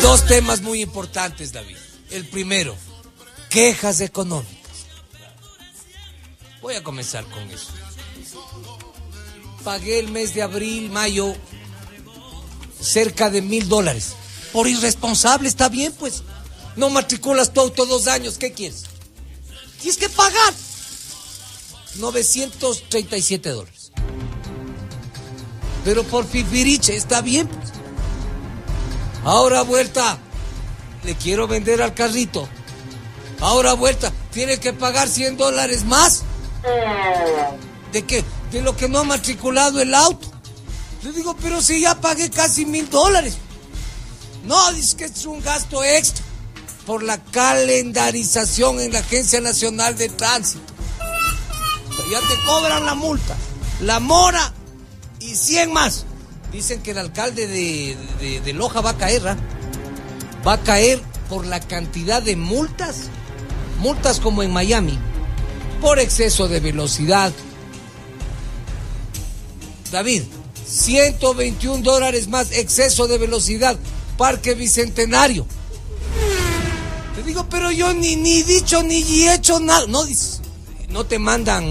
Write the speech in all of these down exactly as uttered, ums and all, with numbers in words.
Dos temas muy importantes, David. El primero, quejas económicas. Voy a comenzar con eso. Pagué el mes de abril, mayo, cerca de mil dólares. Por irresponsable, está bien, pues. No matriculas tu auto dos años, ¿qué quieres? Tienes que pagar. novecientos treinta y siete dólares. Pero por fifiriche, está bien, pues. Ahora vuelta, le quiero vender al carrito. Ahora vuelta, tiene que pagar cien dólares más. ¿De qué? De lo que no ha matriculado el auto. Le digo, pero si ya pagué casi mil dólares. No, dice que es un gasto extra por la calendarización en la Agencia Nacional de Tránsito. Ya te cobran la multa, la mora y cien más. Dicen que el alcalde de, de, de Loja va a caer, ¿eh? Va a caer por la cantidad de multas, multas como en Miami, por exceso de velocidad. David, ciento veintiún dólares más exceso de velocidad, Parque Bicentenario. Te digo, pero yo ni, ni dicho ni hecho nada. No, no te mandan,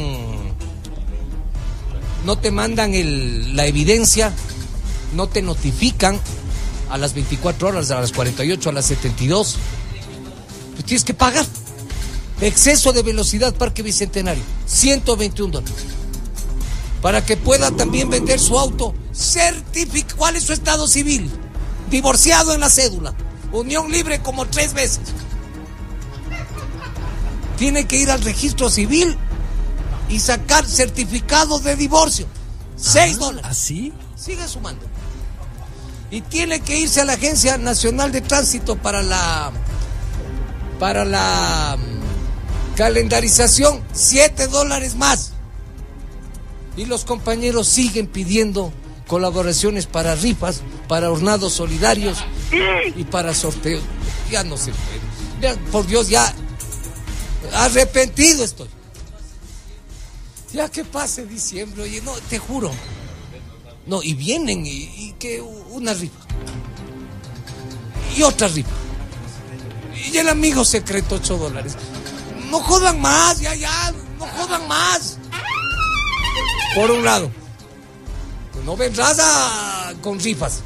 no te mandan el, la evidencia, no te notifican a las veinticuatro horas, a las cuarenta y ocho, a las setenta y dos. Pues tienes que pagar. Exceso de velocidad, Parque Bicentenario, ciento veintiún dólares. Para que pueda también vender su auto certificado. ¿Cuál es su estado civil? Divorciado en la cédula. Unión libre como tres veces. Tiene que ir al registro civil y sacar certificado de divorcio. Seis dólares. ¿Así? Sigue sumando. Y tiene que irse a la Agencia Nacional de Tránsito para la para la calendarización, siete dólares más. Y los compañeros siguen pidiendo colaboraciones para rifas, para hornados solidarios y para sorteos. Ya no se puede. Ya, por Dios, ya arrepentido estoy. Ya que pase diciembre, oye, no, te juro. No, y vienen y, y que una rifa. Y otra rifa. Y el amigo secreto, ocho dólares. No jodan más, ya, ya, no jodan más. Por un lado, no vendrás a, con rifas.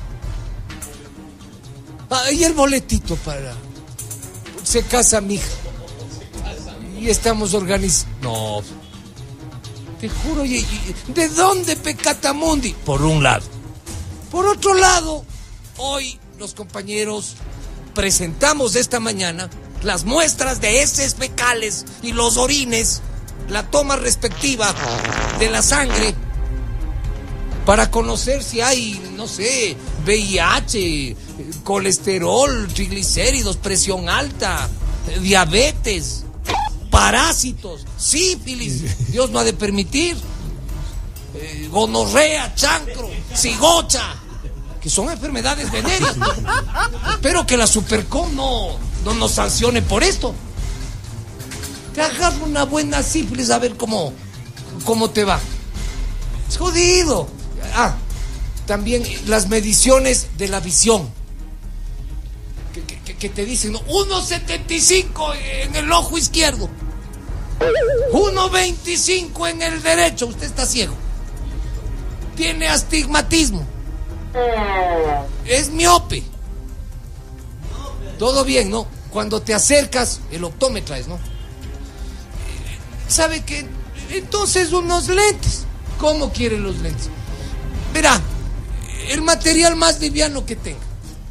Ah, y el boletito para... Se casa mi hija. Y estamos organizando... No, te juro, y, y, ¿de dónde Pecatamundi? Por un lado. Por otro lado, hoy los compañeros presentamos esta mañana las muestras de heces fecales y los orines, la toma respectiva de la sangre, para conocer si hay, no sé, V I H, colesterol, triglicéridos, presión alta, diabetes, parásitos, sífilis, Dios no ha de permitir, eh, gonorrea, chancro, cigocha, que son enfermedades venéreas. Espero que la Supercom no, no nos sancione por esto. Te hagas una buena sífilis a ver cómo, cómo te va. Es jodido. Ah, también las mediciones de la visión. Que, que, que te dicen, ¿no? uno setenta y cinco en el ojo izquierdo. uno veinticinco en el derecho. Usted está ciego. Tiene astigmatismo. Es miope. Todo bien, ¿no? Cuando te acercas, el optómetra es, ¿no? ¿Sabe qué? Entonces unos lentes. ¿Cómo quiere los lentes? Verá, el material más liviano que tenga.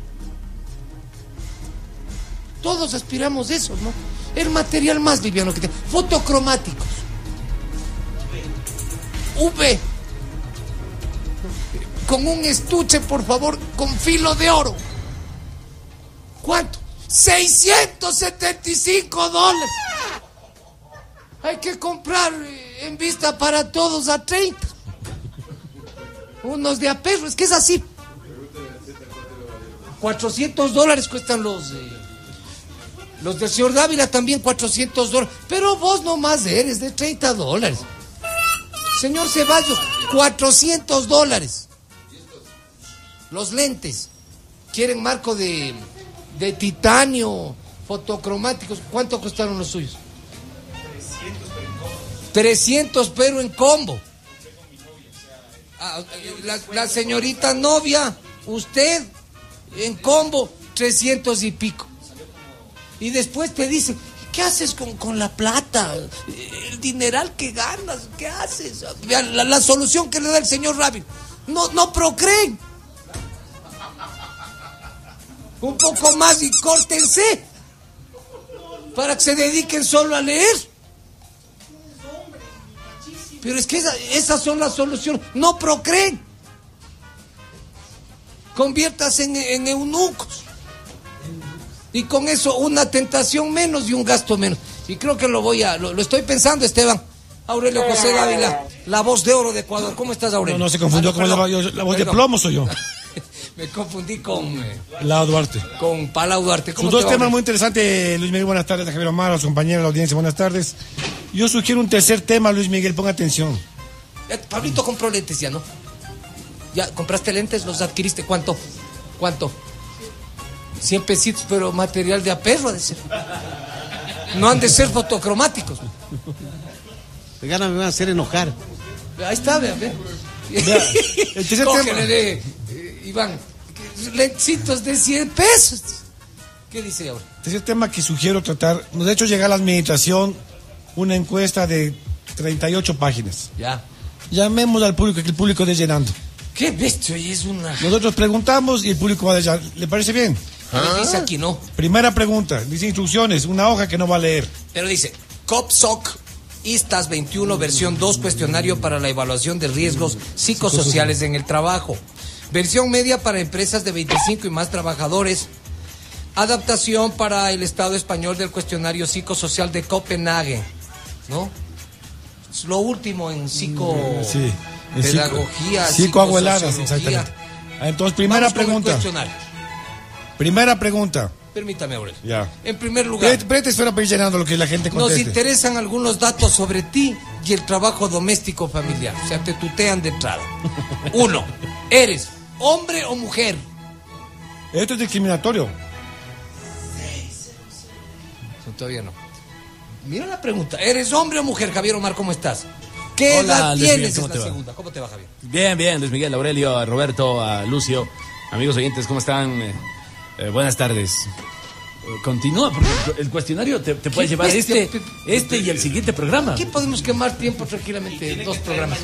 Todos aspiramos eso, ¿no? El material más liviano que tenga. Fotocromáticos. U V. Con un estuche, por favor, con filo de oro. ¿Cuánto? seiscientos setenta y cinco dólares. Hay que comprar en vista para todos a treinta. Unos de a perro, es que es así. cuatrocientos dólares cuestan los... Eh, los del señor Dávila también, cuatrocientos dólares. Pero vos nomás eres de treinta dólares. Señor Ceballos, cuatrocientos dólares. Los lentes. Quieren marco de, de titanio, fotocromáticos. ¿Cuánto costaron los suyos? trescientos, pero en combo. Ah, la, la señorita novia, usted, en combo, trescientos y pico. Y después te dice, ¿qué haces con, con la plata? El dineral que ganas, ¿qué haces? La, la solución que le da el señor Rabin. No, no procreen. Un poco más y córtense. Para que se dediquen solo a leer. Pero es que esa, esas son las soluciones. No procreen. Conviértase en, en eunucos. Y con eso una tentación menos y un gasto menos. Y creo que lo voy a... Lo, lo estoy pensando, Esteban. Aurelio José Dávila, la voz de oro de Ecuador. ¿Cómo estás, Aurelio? No, no se confundió ah, con la, yo, la voz perdón. de plomo soy yo. Me confundí con... Eh, Lau Duarte. Con Palau Duarte. ¿Cómo Sus dos va, temas muy interesantes, Luis Miguel. Buenas tardes a Javier Omar, a los compañeros de la audiencia. Buenas tardes. Yo sugiero un tercer tema, Luis Miguel. Ponga atención. Ya, Pablito compró lentes ya, ¿no? ¿Ya compraste lentes? ¿Los adquiriste? ¿Cuánto? ¿Cuánto? cien pesitos, pero material de aperro ha de ser. No han de ser fotocromáticos. De ganas me van a hacer enojar. Ahí está, vean, vean. El tercer tema. De, eh, Iván, lencitos de cien pesos. ¿Qué dice ahora? El tercer tema que sugiero tratar, nos ha hecho llegar a la administración una encuesta de treinta y ocho páginas. Ya. Llamemos al público, que el público esté llenando. Qué bestia, es una... Nosotros preguntamos y el público va a llenar. ¿Le parece bien? ¿Ah? Dice aquí no. Primera pregunta, dice instrucciones, una hoja que no va a leer. Pero dice, COPSOC ISTAS veintiuno, versión dos, cuestionario para la evaluación de riesgos psicosociales en el trabajo. Versión media para empresas de veinticinco y más trabajadores. Adaptación para el Estado español del cuestionario psicosocial de Copenhague, ¿no? Es lo último en psico... Sí, en pedagogía, psico, psicoabueladas, exactamente. Entonces, primera Vamos pregunta. Primera pregunta. Permítame, Aurelio. Ya. En primer lugar... Prete espera para ir llenando lo que la gente conteste. Nos interesan algunos datos sobre ti y el trabajo doméstico familiar. O sea, te tutean de entrada. Uno, ¿eres hombre o mujer? Esto es discriminatorio. No, todavía no. Mira la pregunta. ¿Eres hombre o mujer, Javier Omar? ¿Cómo estás? ¿Qué Hola, edad Luis tienes? Miguel, Es la segunda. ¿Cómo te va, Javier? Bien, bien, Luis Miguel, Aurelio, a Roberto, a Lucio. Amigos oyentes, ¿cómo están? Eh, eh, buenas tardes. Eh, continúa, porque el cuestionario te, te puede llevar este, este y el siguiente programa. Aquí podemos quemar tiempo tranquilamente. Dos programas.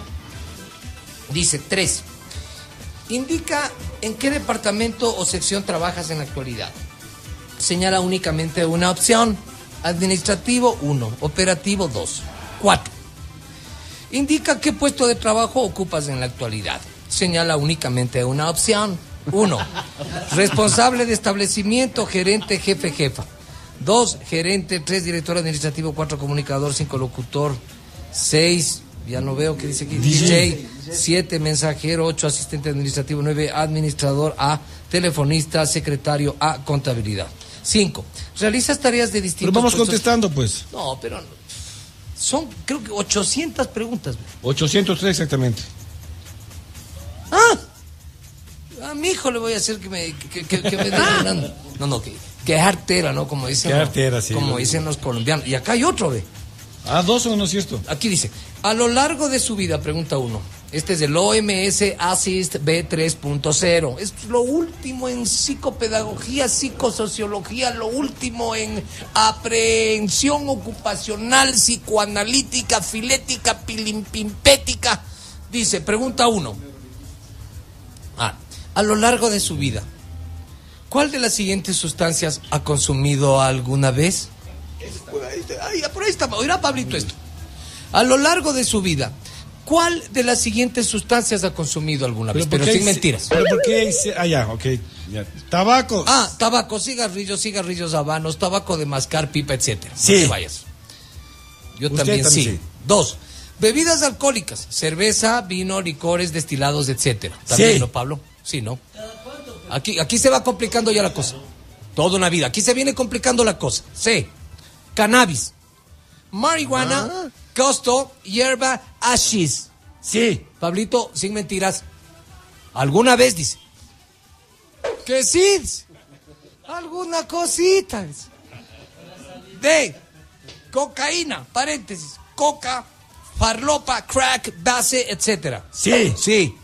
Dice, tres. Indica en qué departamento o sección trabajas en la actualidad. Señala únicamente una opción. Administrativo, uno. Operativo, dos. Cuatro. Indica qué puesto de trabajo ocupas en la actualidad. Señala únicamente una opción. Uno. Responsable de establecimiento, gerente, jefe, jefa. Dos. Gerente. Tres. Director administrativo. Cuatro. Comunicador. Cinco. Locutor. Seis. Ya no veo qué dice aquí. D J. Siete. Mensajero. Ocho. Asistente administrativo. Nueve. Administrador. A. Telefonista. Secretario. A. Contabilidad. Cinco. Realizas tareas de distintos... Pero vamos puestos... contestando, pues. No, pero... Son, creo que ochocientas preguntas. ochocientos tres exactamente. Ah, a mi hijo le voy a hacer que me, que, que, que me dé ganando. No, no, que, que es artera, ¿no? Como dicen, que artera, sí, como dicen los colombianos. Y acá hay otro, ¿ve? Ah, dos o no es cierto. Aquí dice, a lo largo de su vida, pregunta uno. Este es del O M S Assist B tres punto cero. Es lo último en psicopedagogía, psicosociología, lo último en aprehensión ocupacional, psicoanalítica, filética, pilimpimpética. Dice, pregunta uno. Ah, a lo largo de su vida, ¿cuál de las siguientes sustancias ha consumido alguna vez? Ay, por ahí está, oirá Pablito esto. A lo largo de su vida, ¿cuál de las siguientes sustancias ha consumido alguna vez? Pero, pero sin mentiras. ¿Pero por qué? Ah, ya, ok. Ya. Tabaco. Ah, tabaco, cigarrillos, cigarrillos habanos, tabaco de mascar, pipa, etcétera. Sí. No te vayas. Yo también, también sí. sí. Dos, bebidas alcohólicas, cerveza, vino, licores, destilados, etcétera. ¿También, sí. ¿No, Pablo? Sí, ¿no? Aquí, aquí se va complicando ya la cosa. Toda una vida. Aquí se viene complicando la cosa. C, cannabis, marihuana, ah. costo, hierba, hashish. Sí. Pablito, sin mentiras. ¿Alguna vez dice? Que sí. Alguna cosita. De cocaína, paréntesis, coca, farlopa, crack, base, etcétera. Sí. Sí.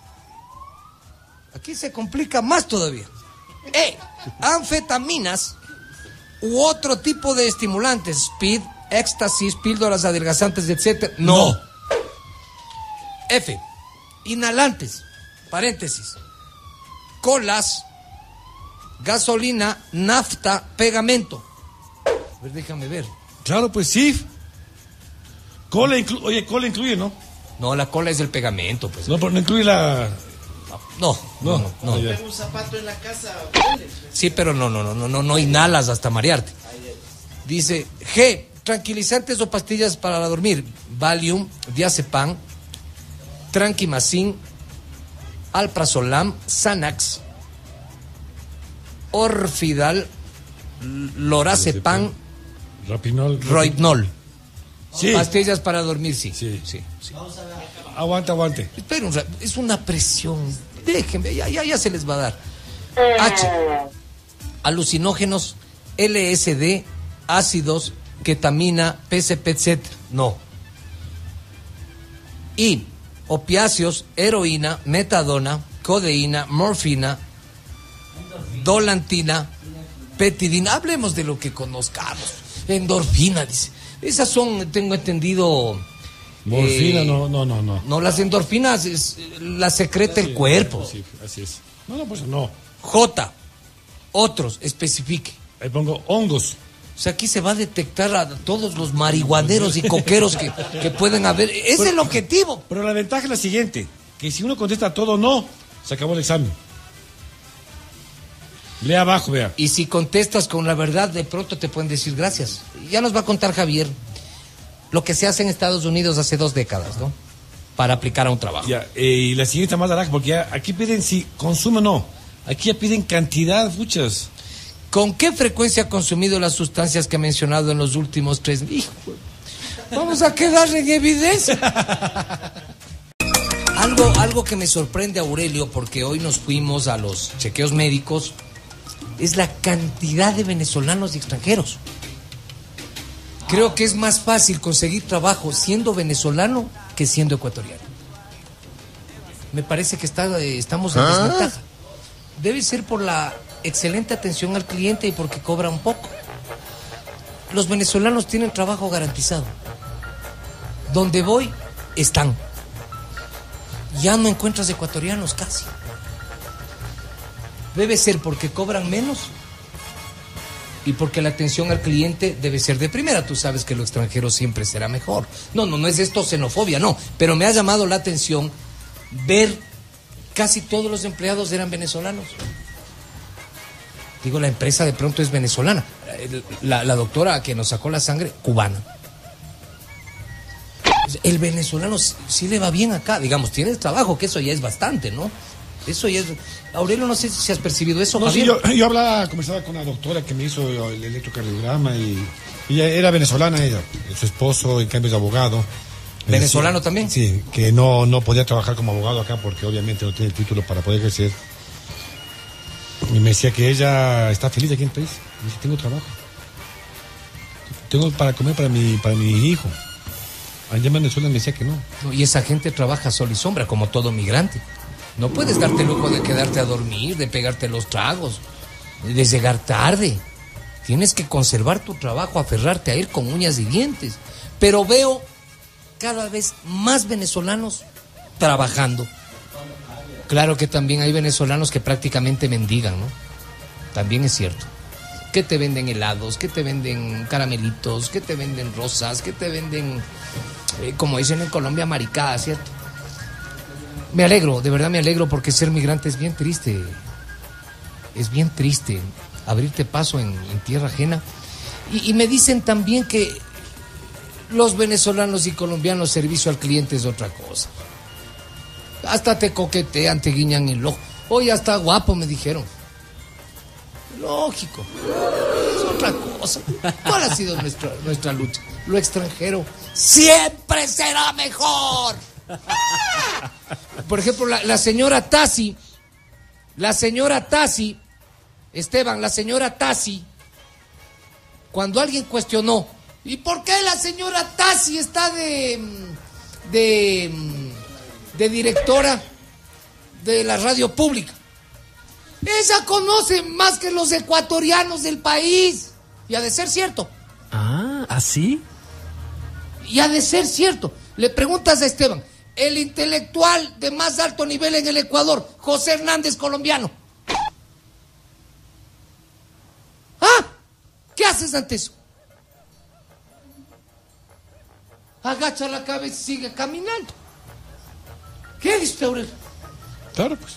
Aquí se complica más todavía. E, anfetaminas u otro tipo de estimulantes, speed, éxtasis, píldoras adelgazantes, etcétera. No. No. F, inhalantes, paréntesis, colas, gasolina, nafta, pegamento. A ver, déjame ver. Claro, pues sí. Cola inclu- Oye, cola incluye, ¿no? No, la cola es del pegamento, pues. No, pero no incluye la... No, no, no. no. Ah, ya. Un zapato en la casa. Sí, pero no, no, no, no, no, no inhalas hasta marearte. Dice G, tranquilizantes o pastillas para dormir, Valium, diazepam, Tranquimacin, Alprazolam, Xanax, Orfidal, Lorazepam, Rapinol. Rohypnol. Sí. Pastillas para dormir, sí. Sí. sí, sí. Aguante, aguante. Espera un rato, es una presión. Déjenme, ya, ya, ya se les va a dar. H, alucinógenos, L S D, ácidos, ketamina, P C P, etcétera. No. Y opiáceos, heroína, metadona, codeína, morfina, dolantina, petidina. Hablemos de lo que conozcamos. Endorfina, dice. Esas son, tengo entendido... Morfina, eh, no, no, no, no. No, las endorfinas es, las secreta el cuerpo. Sí, así es. No, no, pues no. J, otros, especifique. Ahí pongo hongos. O sea, aquí se va a detectar a todos los marihuaneros y coqueros que, que pueden haber. Ese es el objetivo. Pero la ventaja es la siguiente, que si uno contesta todo no, se acabó el examen. Lea abajo, vea. Y si contestas con la verdad, de pronto te pueden decir gracias. Ya nos va a contar Javier lo que se hace en Estados Unidos hace dos décadas, ¿no? Para aplicar a un trabajo. Ya, eh, y la siguiente más naranja, porque ya aquí piden si consume o no. Aquí ya piden cantidad, muchas. ¿Con qué frecuencia ha consumido las sustancias que he mencionado en los últimos tres? Hijo, vamos a quedar en evidencia. Algo, algo que me sorprende, Aurelio, porque hoy nos fuimos a los chequeos médicos, es la cantidad de venezolanos y extranjeros. Creo que es más fácil conseguir trabajo siendo venezolano que siendo ecuatoriano. Me parece que está, eh, estamos en desventaja. Debe ser por la excelente atención al cliente y porque cobra un poco. Los venezolanos tienen trabajo garantizado. Donde voy, están. Ya no encuentras ecuatorianos casi. Debe ser porque cobran menos y porque la atención al cliente debe ser de primera. Tú sabes que lo extranjero siempre será mejor. No, no, no es esto xenofobia, no. Pero me ha llamado la atención ver casi todos los empleados eran venezolanos. Digo, la empresa de pronto es venezolana. La, la doctora que nos sacó la sangre, cubana. El venezolano sí le va bien acá. Digamos, tiene trabajo, que eso ya es bastante, ¿no? Eso ya es... Aurelio, no sé si has percibido eso, No, sí, Javier. yo, yo hablaba, conversaba con una doctora que me hizo el electrocardiograma y ella era venezolana, ella, su esposo en cambio es abogado. Me ¿Venezolano decía, también? Sí, que no, no podía trabajar como abogado acá porque obviamente no tiene el título para poder ejercer. Y me decía que ella está feliz aquí en el país. Me dice, tengo trabajo. Tengo para comer para mi, para mi hijo. Allá en Venezuela me decía que no. No, y esa gente trabaja sol y sombra, como todo migrante. No puedes darte el lujo de quedarte a dormir, de pegarte los tragos, de llegar tarde. Tienes que conservar tu trabajo, aferrarte a él con uñas y dientes. Pero veo cada vez más venezolanos trabajando. Claro que también hay venezolanos que prácticamente mendigan, ¿no? También es cierto. Que te venden helados, que te venden caramelitos, que te venden rosas, que te venden, eh, como dicen en Colombia, maricadas, ¿cierto? Me alegro, de verdad me alegro, porque ser migrante es bien triste. Es bien triste abrirte paso en, en tierra ajena. Y, y me dicen también que los venezolanos y colombianos, servicio al cliente es otra cosa. Hasta te coquetean, te guiñan el ojo. Oye, hasta guapo, me dijeron. Lógico. Es otra cosa. ¿Cuál ha sido nuestra, nuestra lucha? Lo extranjero siempre será mejor. Por ejemplo, la, la señora Tassi, la señora Tassi Esteban, la señora Tassi, cuando alguien cuestionó, ¿y por qué la señora Tassi está de, de, de directora de la radio pública? Ella conoce más que los ecuatorianos del país. Y ha de ser cierto. Ah, ¿así? Y ha de ser cierto. Le preguntas a Esteban, el intelectual de más alto nivel en el Ecuador, José Hernández, colombiano. ¿Ah? ¿Qué haces ante eso? Agacha la cabeza y sigue caminando. ¿Qué dice Aurelio? Claro, pues.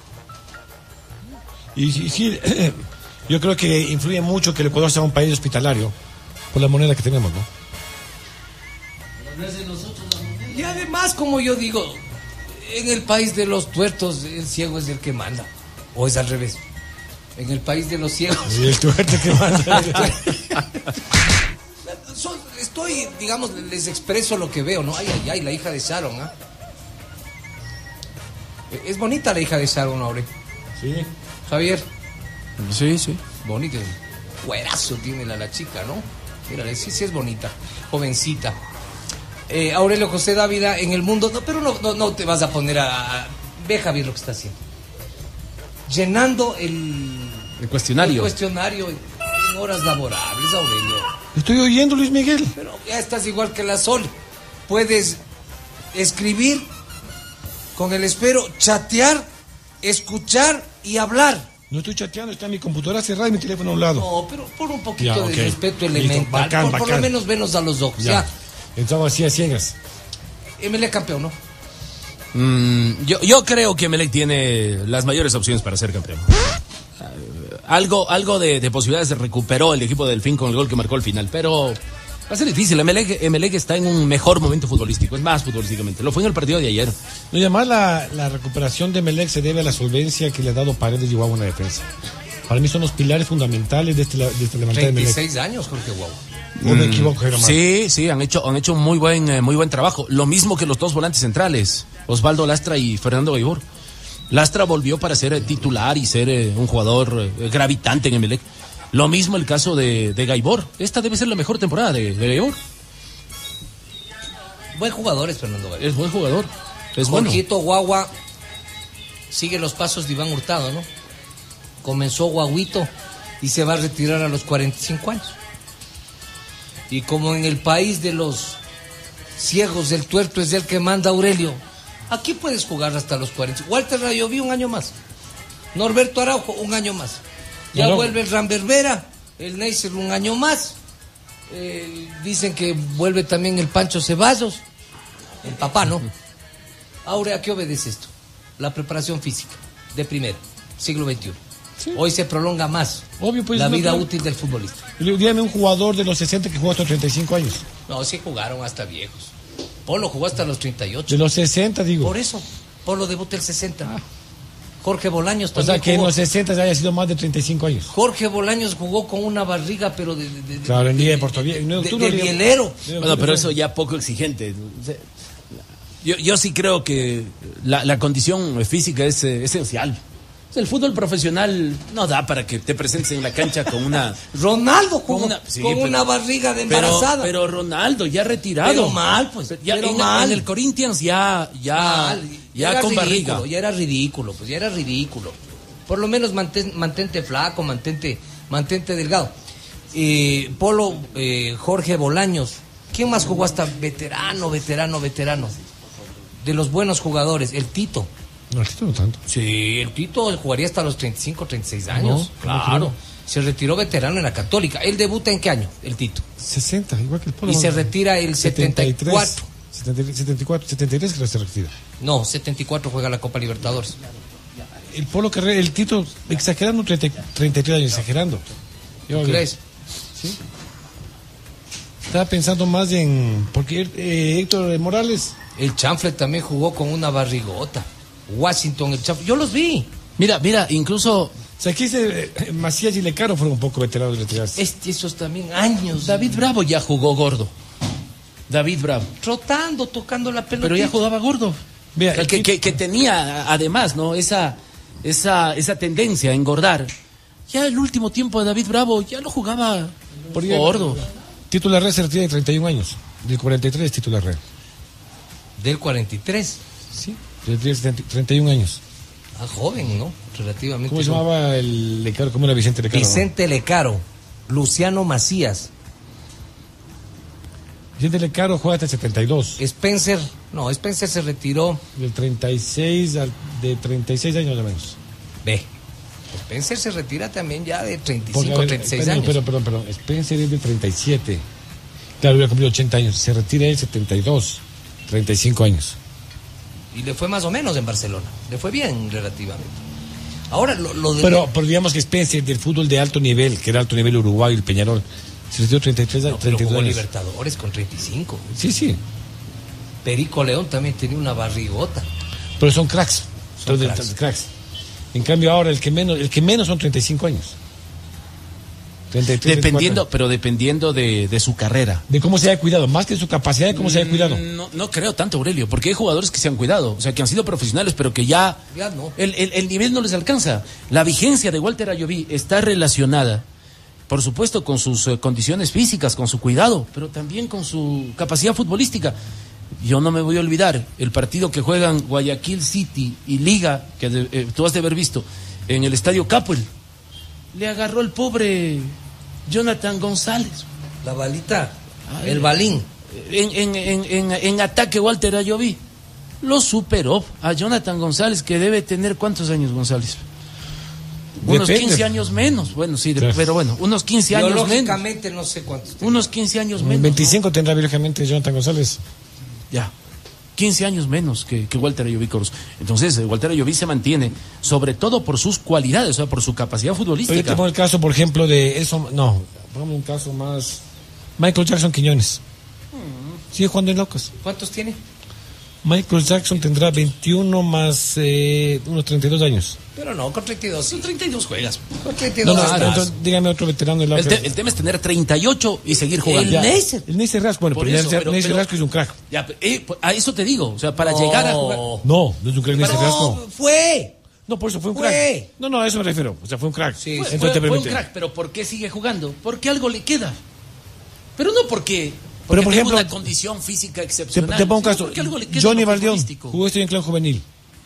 Y, y sí, yo creo que influye mucho que el Ecuador sea un país hospitalario por la moneda que tenemos, ¿no? Y además, como yo digo, en el país de los tuertos, el ciego es el que manda. O es al revés. En el país de los ciegos. Y el tuerto que manda. Estoy, digamos, les expreso lo que veo, ¿no? Ay, ay, ay, la hija de Sharon, ¿ah? ¿eh? Es bonita la hija de Sharon, ahora. Sí. Javier. Sí, sí. Bonita. Cuerazo tiene la, la chica, ¿no? Mírale, sí, sí es bonita. Jovencita. Eh, Aurelio José Dávila, en el mundo... No, pero no, no, no te vas a poner a, a... Ve, Javier, lo que está haciendo. Llenando el... El cuestionario. El cuestionario en horas laborables, Aurelio. Estoy oyendo, Luis Miguel. Pero ya estás igual que la Sol. Puedes escribir con el espero, chatear, escuchar y hablar. No estoy chateando, está mi computadora cerrada y mi teléfono a un lado. No, pero por un poquito Ya, de okay. respeto Listo, elemental. bacán, por, por bacán. lo menos venos a los ojos. Ya. Ya. Entraba así a ciegas. M L E campeón, ¿no? Mm, yo, yo creo que Emelec tiene las mayores opciones para ser campeón. Algo, algo de, de posibilidades se recuperó el equipo del Delfín con el gol que marcó al final, pero va a ser difícil. Emelec, Emelec está en un mejor momento futbolístico, es más futbolísticamente. Lo fue en el partido de ayer. No, y además la, la recuperación de Emelec se debe a la solvencia que le ha dado Paredes y Guagua en la defensa. Para mí son los pilares fundamentales de este, de este levantar de Emelec. treinta y seis años, Jorge Guau. ¿O me equivoco, Germán? Sí, sí, han hecho, han hecho un muy buen, eh, muy buen trabajo. Lo mismo que los dos volantes centrales, Osvaldo Lastra y Fernando Gaibor. Lastra volvió para ser eh, titular y ser eh, un jugador eh, gravitante en Emelec. Lo mismo el caso de, de Gaibor. Esta debe ser la mejor temporada de, de Gaibor. Buen jugador es Fernando Gaibor. Es buen jugador. Es bueno. Jorgito Guagua sigue los pasos de Iván Hurtado, ¿no? Comenzó guaguito y se va a retirar a los cuarenta y cinco años. Y como en el país de los ciegos del tuerto es el que manda Aurelio, aquí puedes jugar hasta los cuarenta. Walter Rayoví un año más. Norberto Araujo un año más. Ya no, no. vuelve el Ramberbera, el Neisser un año más. Eh, dicen que vuelve también el Pancho Ceballos, el papá, ¿no? Ahora, ¿a qué obedece esto? La preparación física de primera, siglo veintiuno. Sí. Hoy se prolonga más. Obvio, pues, la no, vida claro. útil del futbolista. Dígame un jugador de los sesenta que jugó hasta treinta y cinco años. No, sí jugaron hasta viejos. Polo jugó hasta los treinta y ocho. De los sesenta, digo. Por eso, Polo debutó el sesenta. Ah. Jorge Bolaños O también sea, que jugó. en los sesenta haya sido más de treinta y cinco años. Jorge Bolaños jugó con una barriga, pero de... de, de claro, en Liga de Puerto Viejo. No, de, tú de no, bielero. Bueno, pero eso ya poco exigente. Yo, yo sí creo que la, la condición física es eh, esencial. O sea, el fútbol profesional no da para que te presentes en la cancha con una... Ronaldo jugó con una, sí, con pero, una barriga de embarazada. Pero, pero Ronaldo ya retirado. Pero mal, pues. Ya, pero en, mal. en el Corinthians ya, ya, mal. ya era con ridículo, barriga. Ya era ridículo, pues ya era ridículo. Por lo menos mantén, mantente flaco, mantente, mantente delgado. Eh, Polo, eh, Jorge Bolaños. ¿Quién más jugó hasta veterano, veterano, veterano? De los buenos jugadores, el Tito. No, el Tito no tanto. Sí, el Tito jugaría hasta los treinta y cinco, treinta y seis años. No, claro. no. Se retiró veterano en la Católica. ¿Él debuta en qué año, el Tito? sesenta, igual que el Polo. Y se retira el setenta y cuatro. setenta y cuatro, setenta y tres que se retira. No, setenta y cuatro juega la Copa Libertadores. El Polo Carrera, el Tito, exagerando, treinta, treinta y tres años, exagerando. ¿Tú crees? Sí. Estaba pensando más en... Porque eh, Héctor Morales... El Chanfle también jugó con una barrigota. Washington, el Chanfle. Yo los vi. Mira, mira, incluso... O sea, aquí dice, eh, Macías y Lecaro fueron un poco veteranos de retirarse. Este, esos también años. David Bravo ya jugó gordo. David Bravo. Trotando, tocando la pelota. Pero ya jugaba gordo. Vea, que, que, que tenía, además, ¿no? Esa, esa, esa tendencia a engordar. Ya el último tiempo de David Bravo ya lo jugaba Por gordo. Titular Red se retira de treinta y un años. Del cuarenta y tres titular Red. Del cuarenta y tres. Sí, se retira de treinta y un años. Ah, joven, ¿no? Relativamente. ¿Cómo se joven. llamaba el Lecaro? ¿Cómo era Vicente Lecaro? Vicente Lecaro, Luciano Macías, Vicente Lecaro juega hasta el setenta y dos. Spencer, no, Spencer se retiró. Del treinta y seis al, de treinta y seis años o menos. Ve, Spencer se retira también ya de treinta y Porque, cinco, a ver, treinta y seis perdón, años. Perdón, perdón, perdón. Spencer es de treinta y siete. Claro, hubiera cumplido ochenta años. Se retira él setenta y dos. treinta y cinco años. Y le fue más o menos en Barcelona. Le fue bien relativamente. Ahora, lo, lo de... Pero, pero digamos que Spencer del fútbol de alto nivel, que era alto nivel Uruguay, el Peñarol, se retiró treinta y tres, no, pero treinta y dos jugó años. Libertadores con treinta y cinco. Sí, sí. Perico León también tenía una barrigota. Pero son cracks. Son Entonces, cracks. cracks. En cambio ahora el que menos, el que menos son treinta y cinco años. treinta y tres, Dependiendo, treinta y cuatro. pero dependiendo de, de su carrera. De cómo se haya cuidado, más que de su capacidad de cómo se haya cuidado. No, no creo tanto, Aurelio, porque hay jugadores que se han cuidado, o sea, que han sido profesionales, pero que ya, Ya no. el, el- el nivel no les alcanza. La vigencia de Walter Ayoví está relacionada, por supuesto, con sus eh, condiciones físicas, con su cuidado, pero también con su capacidad futbolística. Yo no me voy a olvidar el partido que juegan Guayaquil City y Liga, que de- eh, tú has de haber visto, en el estadio Capuel. Le agarró el pobre Jonathan González. La balita, Ay. el balín. En, en, en, en, en ataque Walter Ayoví lo superó a Jonathan González, que debe tener ¿cuántos años González? Unos Depende. quince años menos. Bueno, sí, de- Claro. pero bueno, unos quince años menos. Biológicamente no sé cuántos. tenía. Unos quince años menos. veinticinco tendrá biológicamente Jonathan González. ¿no? Ya. quince años menos que, que Walter Ayoví Coros. Entonces, eh, Walter Ayoví se mantiene, sobre todo por sus cualidades, o sea, por su capacidad Pero yo te futbolística. pongo el caso, por ejemplo, de eso. No, pongamos un caso más. Michael Jackson Quiñones. Sigue jugando en Locos. ¿Cuántos tiene? Michael Jackson tendrá veintiuno más eh, unos treinta y dos años. Pero no, con treinta y dos. Son Sí. treinta y dos juegas. Con treinta y No, dos. no, estás. entonces, dígame otro veterano del El, Locos. te- el tema es tener treinta y ocho y seguir jugando. El Ya. Neisser. El Neisser Rasco, bueno, Por pero eso, el pero- Neisser pero- Rasco es un crack. Ya, eh, a eso te digo, o sea, para No. llegar a jugar. No, no es un crack Neisser Pero Rasco. fue. No, por eso fue un Fue. crack. No, no, a eso me refiero. O sea, fue un crack. Sí, Fue, sí. Entonces fue- te fue un permite. crack, pero ¿por qué sigue jugando? Porque algo le queda. Pero no porque, porque Pero, por tenga ejemplo, una condición física Te, excepcional. te pongo un sino caso. porque algo le queda Johnny en lo Valdión futbolístico. jugó este en clan juvenil.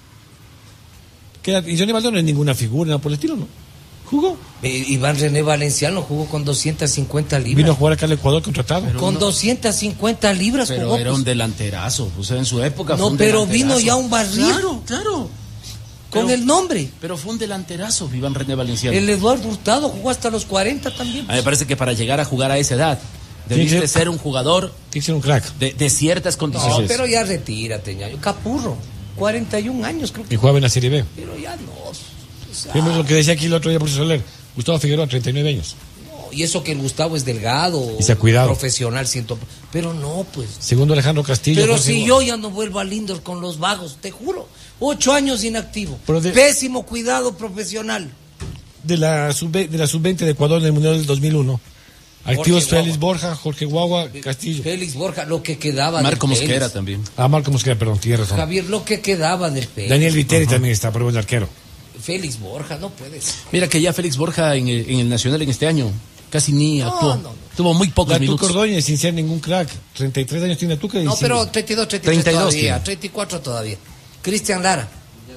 Queda- Y Johnny Valdión no es ninguna figura, nada por el estilo, ¿no? Jugó. Eh, Iván René Valenciano jugó con doscientas cincuenta libras. Vino a jugar acá al Ecuador contratado. con doscientas cincuenta libras Pero jugó. era pues. un delanterazo, o sea, en su época No, fue un pero delanterazo. vino ya un barril. Claro, claro. Con Pero- el nombre. Pero fue un delanterazo, Iván René Valenciano. El Eduardo Hurtado jugó hasta los cuarenta también. A mí me parece que para llegar a jugar a esa edad, Tiene que debiste ser- ser un jugador Tiene que ser un crack. de, de ciertas No, condiciones. Así es. pero ya retírate, ñaño. Capurro, cuarenta y un años creo que. Y jugaba en la Serie B. Pero ya no. O sea, Primero lo que decía aquí el otro día, profesor Soler. Gustavo Figueroa, treinta y nueve años. no, y eso que el Gustavo es delgado. Y se ha cuidado. Profesional, siento. Pero no, pues. Segundo Alejandro Castillo. Pero Jorge si Gua- yo ya no vuelvo a Lindor con los vagos, te juro. Ocho años inactivo. Pero de- Pésimo cuidado profesional. De la sub de la sub veinte de Ecuador en el Mundial del dos mil uno. Activos Jorge Félix Guagua. Borja, Jorge Guagua, Castillo. Félix Borja, lo que quedaba Marco del Mosquera Félix. también. Ah, Marco Mosquera, perdón, tiene razón. Javier, lo que quedaba del Félix. Daniel Viteri también está, pero buen arquero. Félix Borja, no puedes. Mira que ya Félix Borja en el, en el Nacional en este año casi ni No, actuó. no, no. Tuvo muy pocos La Tuca minutos. Ordóñez, sin ser ningún crack. treinta y tres años tiene Tuca. y No, sigue. pero treinta y dos, treinta y tres treinta y dos todavía, tiene. treinta y cuatro todavía. Cristian Lara.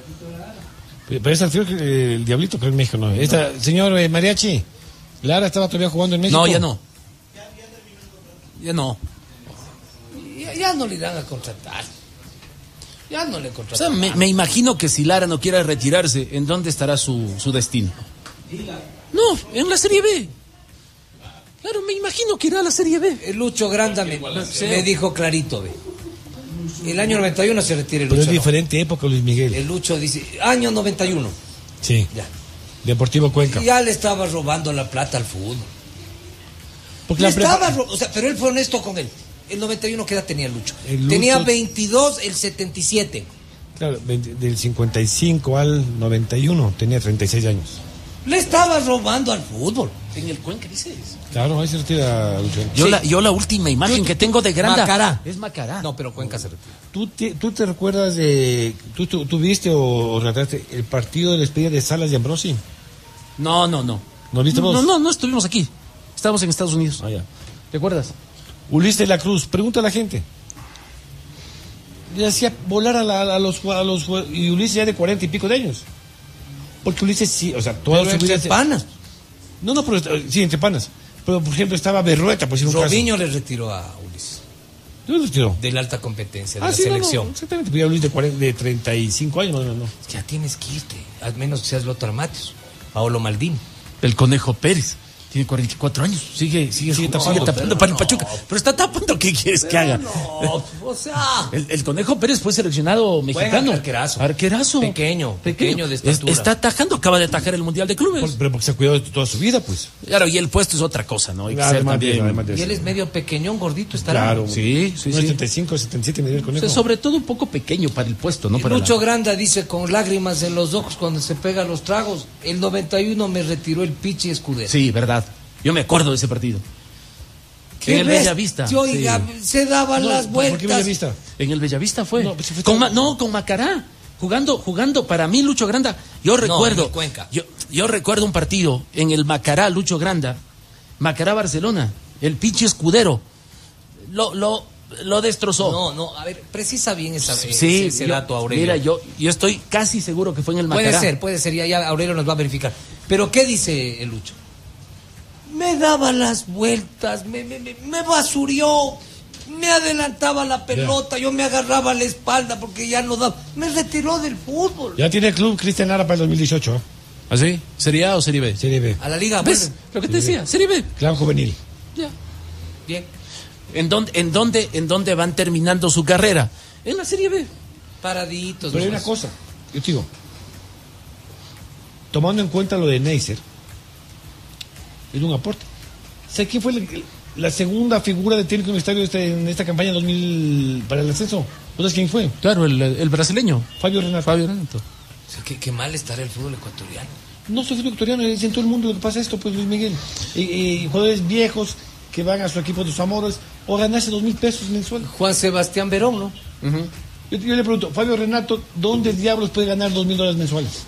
Pero es al frío que eh, el Diablito, creo en México, ¿no? Esta, señor eh, Mariachi, Lara estaba todavía jugando en México. No, ya no. Ya no. Ya, ya no le irán a contratar. Ya no le O sea, contratan. me, me imagino que si Lara no quiere retirarse, ¿en dónde estará su, su destino? No, en la Serie B. Claro, me imagino que irá a la Serie B. El Lucho Granda me, Sí. me dijo clarito, ve. El año noventa y uno se retira el Pero Lucho. es ¿no? diferente época, Luis Miguel. El Lucho dice, año noventa y uno. Sí. Ya. Deportivo Cuenca. Y ya le estaba robando la plata al fútbol. Porque Le la prepa- estaba ro- o sea, pero él fue honesto con él. El noventa y uno, ¿qué edad tenía el Lucho? El Lucho- Tenía veintidós, el setenta y siete. Claro, veinte del cincuenta y cinco al noventa y uno tenía treinta y seis años. Le estaba robando al fútbol. En el Cuenca, dices. Claro, ahí se retira Lucho. Yo, Sí. la, yo la última imagen que tengo de Granda Macará. es Macará. No, pero Cuenca se retira. ¿Tú te, tú te recuerdas de... ¿Tú, tú, tú viste o, o relataste el partido de despedida de Salas y Ambrosi? No, no, no. ¿No viste vos? No, no, no estuvimos aquí. Estábamos en Estados Unidos. Ah, ya. ¿Te acuerdas? Ulises de la Cruz, pregunta a la gente. Le hacía volar a, la, a, los, a los... Y Ulises ya de cuarenta y pico de años. Porque Ulises sí, o sea, toda Pero su vida... entre panas. No, no, pero sí, entre panas. Pero, por ejemplo, estaba Berrueta, por si un caso. Robinho le retiró a Ulises ¿Dónde lo tiró? de la alta competencia, de Ah, la sí, no, selección. no, exactamente. Pero ya Luis de, cuarenta, de treinta y cinco años, no, no, no. Ya tienes que irte, al menos que seas Lothar Matthäus, Paolo Maldini. El Conejo Pérez. Tiene cuarenta y cuatro años. Sigue, sigue, Sigue sigue tapando, tapando pero para el no. Pachuca. Pero está tapando. ¿Qué quieres que haga? No, o sea... El, el Conejo Pérez fue seleccionado mexicano. arquerazo. Arquerazo. Pequeño, pequeño de estatura. Es- está atajando, acaba de atajar el Mundial de Clubes. Por- pero porque se ha cuidado de toda su vida, pues. Claro, y el puesto es otra cosa, ¿no? Hay que ser Además de también- eso, además de Y eso. él es medio pequeñón, gordito, estará. Claro. Sí, sí, No, sí. setenta y cinco, setenta y siete me dio el O Conejo. sea, sobre todo un poco pequeño para el puesto, ¿no? Y Para Lucho la- Granda dice con lágrimas en los ojos cuando se pega los tragos, el noventa y uno me retiró el Pichi Escudero. Sí, verdad. Yo me acuerdo de ese partido. ¿Qué En el ves? Bellavista. Yo, oiga, se daban No, las ¿por vueltas. qué Bellavista? En el Bellavista fue. No, pues, fue con todo- Ma- no, con Macará. Jugando, jugando para mí, Lucho Granda. Yo recuerdo. en el Cuenca. Yo, yo recuerdo un partido en el Macará, Lucho Granda. Macará Barcelona. El pinche Escudero. Lo, lo, lo destrozó. No, no, a ver, precisa bien esa, Sí, ese, ese yo- dato, Aurelio. Mira, yo, yo estoy casi seguro que fue en el Macará. Puede ser, puede ser, ya, ya Aurelio nos va a verificar. Pero ¿qué dice el Lucho? Me daba las vueltas, me, me, me, me basurió, me adelantaba la pelota, yo me agarraba la espalda porque ya no daba. Me retiró del fútbol. Ya tiene el club Cristian Lara para el dos mil dieciocho. ¿eh? ¿Ah, sí? ¿Sería A o Serie B? Serie B. A la liga, ¿Ves? vuelve. Lo que te decía, Serie B. Clan juvenil. Ya. Bien, ¿En dónde, en, dónde, ¿En dónde van terminando su carrera? En la Serie B. paraditos. Pero hay una nomás. cosa, yo te digo, tomando en cuenta lo de Neisser, es un aporte. ¿Sabes quién fue la, la segunda figura de técnico universitario este, en esta campaña dos mil para el ascenso? ¿No sabes quién fue? Claro, el, el brasileño. Fabio Renato. Fabio Renato. O sea, qué, qué mal estará el fútbol ecuatoriano. No soy ecuatoriano, es en todo el mundo lo que pasa esto, pues Luis Miguel. Y, y jugadores viejos que van a su equipo de sus amores o ganarse dos mil pesos mensuales. Juan Sebastián Verón, ¿no? Yo, yo le pregunto, Fabio Renato, ¿dónde diablos puede ganar dos mil dólares mensuales?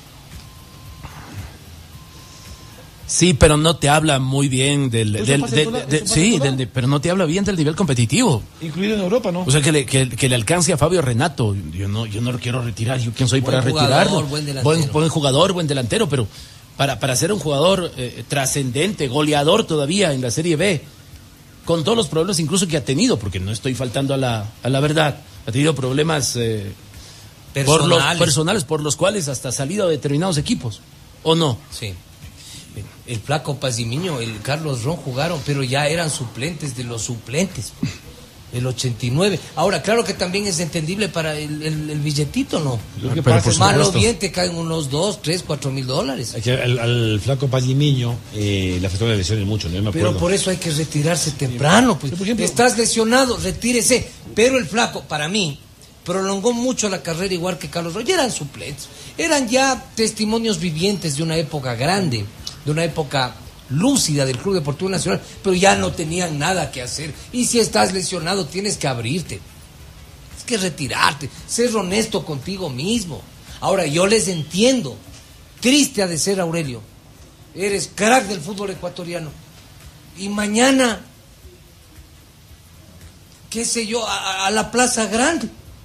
Sí, pero no te habla muy bien del... Eso del- pasa del- en toda- de- eso pasa sí, en toda. del- de- pero no te habla bien del nivel competitivo. Incluido en Europa, ¿no? O sea, que le, que, que le alcance a Fabio Renato. Yo no, yo no lo quiero retirar. ¿Yo quién soy Buen para jugador, retirarlo? buen delantero. buen, buen jugador, buen delantero, pero para, para ser un jugador eh, trascendente, goleador todavía en la Serie B, con todos los problemas incluso que ha tenido, porque no estoy faltando a la, a la verdad, ha tenido problemas eh, por los, Personales. personales por los cuales hasta ha salido de determinados equipos, ¿o no? Sí. El Flaco Pazimiño, el Carlos Ron jugaron, pero ya eran suplentes de los suplentes. El ochenta y nueve. Ahora, claro que también es entendible para el, el- el billetito, ¿no? Lo que Pero pasa por es- Malo supuesto. bien te caen unos dos, tres, cuatro mil dólares. Es que al, al flaco Pazimiño eh, le afectó la lesión mucho, ¿no? Yo me Pero acuerdo. por eso hay que retirarse temprano. Pues. Pero, por ejemplo- Estás lesionado, retírese. Pero el Flaco, para mí, prolongó mucho la carrera igual que Carlos Ron. Ya eran suplentes. Eran ya testimonios vivientes de una época grande, de una época lúcida del Club Deportivo Nacional, pero ya no tenían nada que hacer. Y si estás lesionado, tienes que abrirte. Es que retirarte, ser honesto contigo mismo. Ahora, yo les entiendo. Triste ha de ser, Aurelio. Eres crack del fútbol ecuatoriano. Y mañana, qué sé yo, a, a la Plaza Grande.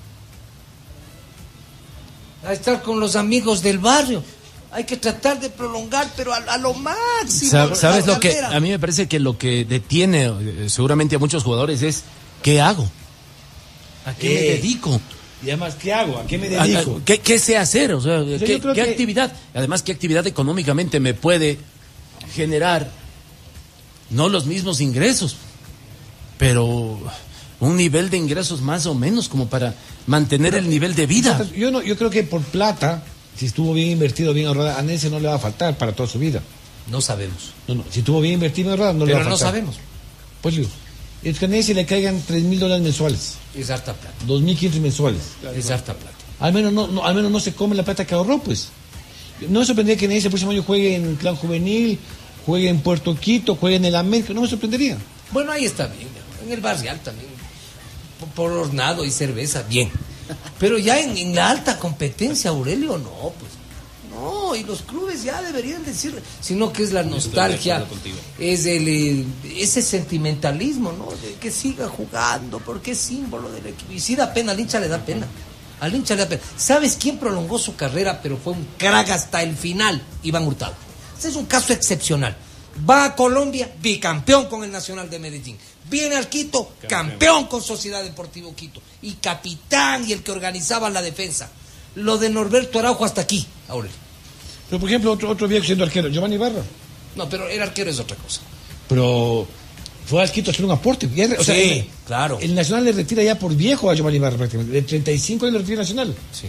A estar con los amigos del barrio. Hay que tratar de prolongar, pero a, a lo máximo. Sab- ¿Sabes la lo que? carrera. A mí me parece que lo que detiene eh, seguramente a muchos jugadores es ¿qué hago? ¿A qué me Eh, dedico? Y además, ¿qué hago? ¿A qué me ¿A- dedico? a- ¿Qué, qué sé hacer? O sea, sea, ¿qué, yo creo qué que- actividad? Además, ¿qué actividad económicamente me puede generar no los mismos ingresos, pero un nivel de ingresos más o menos como para mantener el nivel de vida? Yo, no, yo creo que por plata, si estuvo bien invertido, bien ahorrada, a Nense no le va a faltar para toda su vida. No sabemos. No, no, si estuvo bien invertido, bien ahorrada, no le va a Pero no faltar. sabemos. Pues digo, es que a Nense le caigan tres mil dólares mensuales, Es harta plata. dos mil quinientos mensuales. Es harta plata. Al menos no, no, al menos no se come la plata que ahorró, pues. No me sorprendería que Nense el próximo año juegue en Clan Juvenil, juegue en Puerto Quito, juegue en el América, no me sorprendería. Bueno, ahí está bien. En el barrial también. Por, por hornado y cerveza, bien. Pero ya en, en la alta competencia, Aurelio, no, pues. No, no, y los clubes ya deberían decir, sino que es la nostalgia, es el eh, ese sentimentalismo, ¿no? De que siga jugando, porque es símbolo del equipo. Y sí da pena, al hincha le da pena. Al hincha le da pena. ¿Sabes quién prolongó su carrera, pero fue un crack hasta el final? Iván Hurtado. Ese es un caso excepcional. Va a Colombia, bicampeón con el Nacional de Medellín. Viene al Quito, campeón, campeón con Sociedad Deportivo Quito. Y capitán y el que organizaba la defensa. Lo de Norberto Araujo hasta aquí, Aurelio. Pero, por ejemplo, otro, otro viejo siendo arquero, Giovanni Ibarra. No, pero el arquero es otra cosa. Pero fue al Quito a hacer un aporte. Ya, o sí, sea, el, claro. El Nacional le retira ya por viejo a Giovanni Ibarra prácticamente. De treinta y cinco años le retira el Nacional. Sí.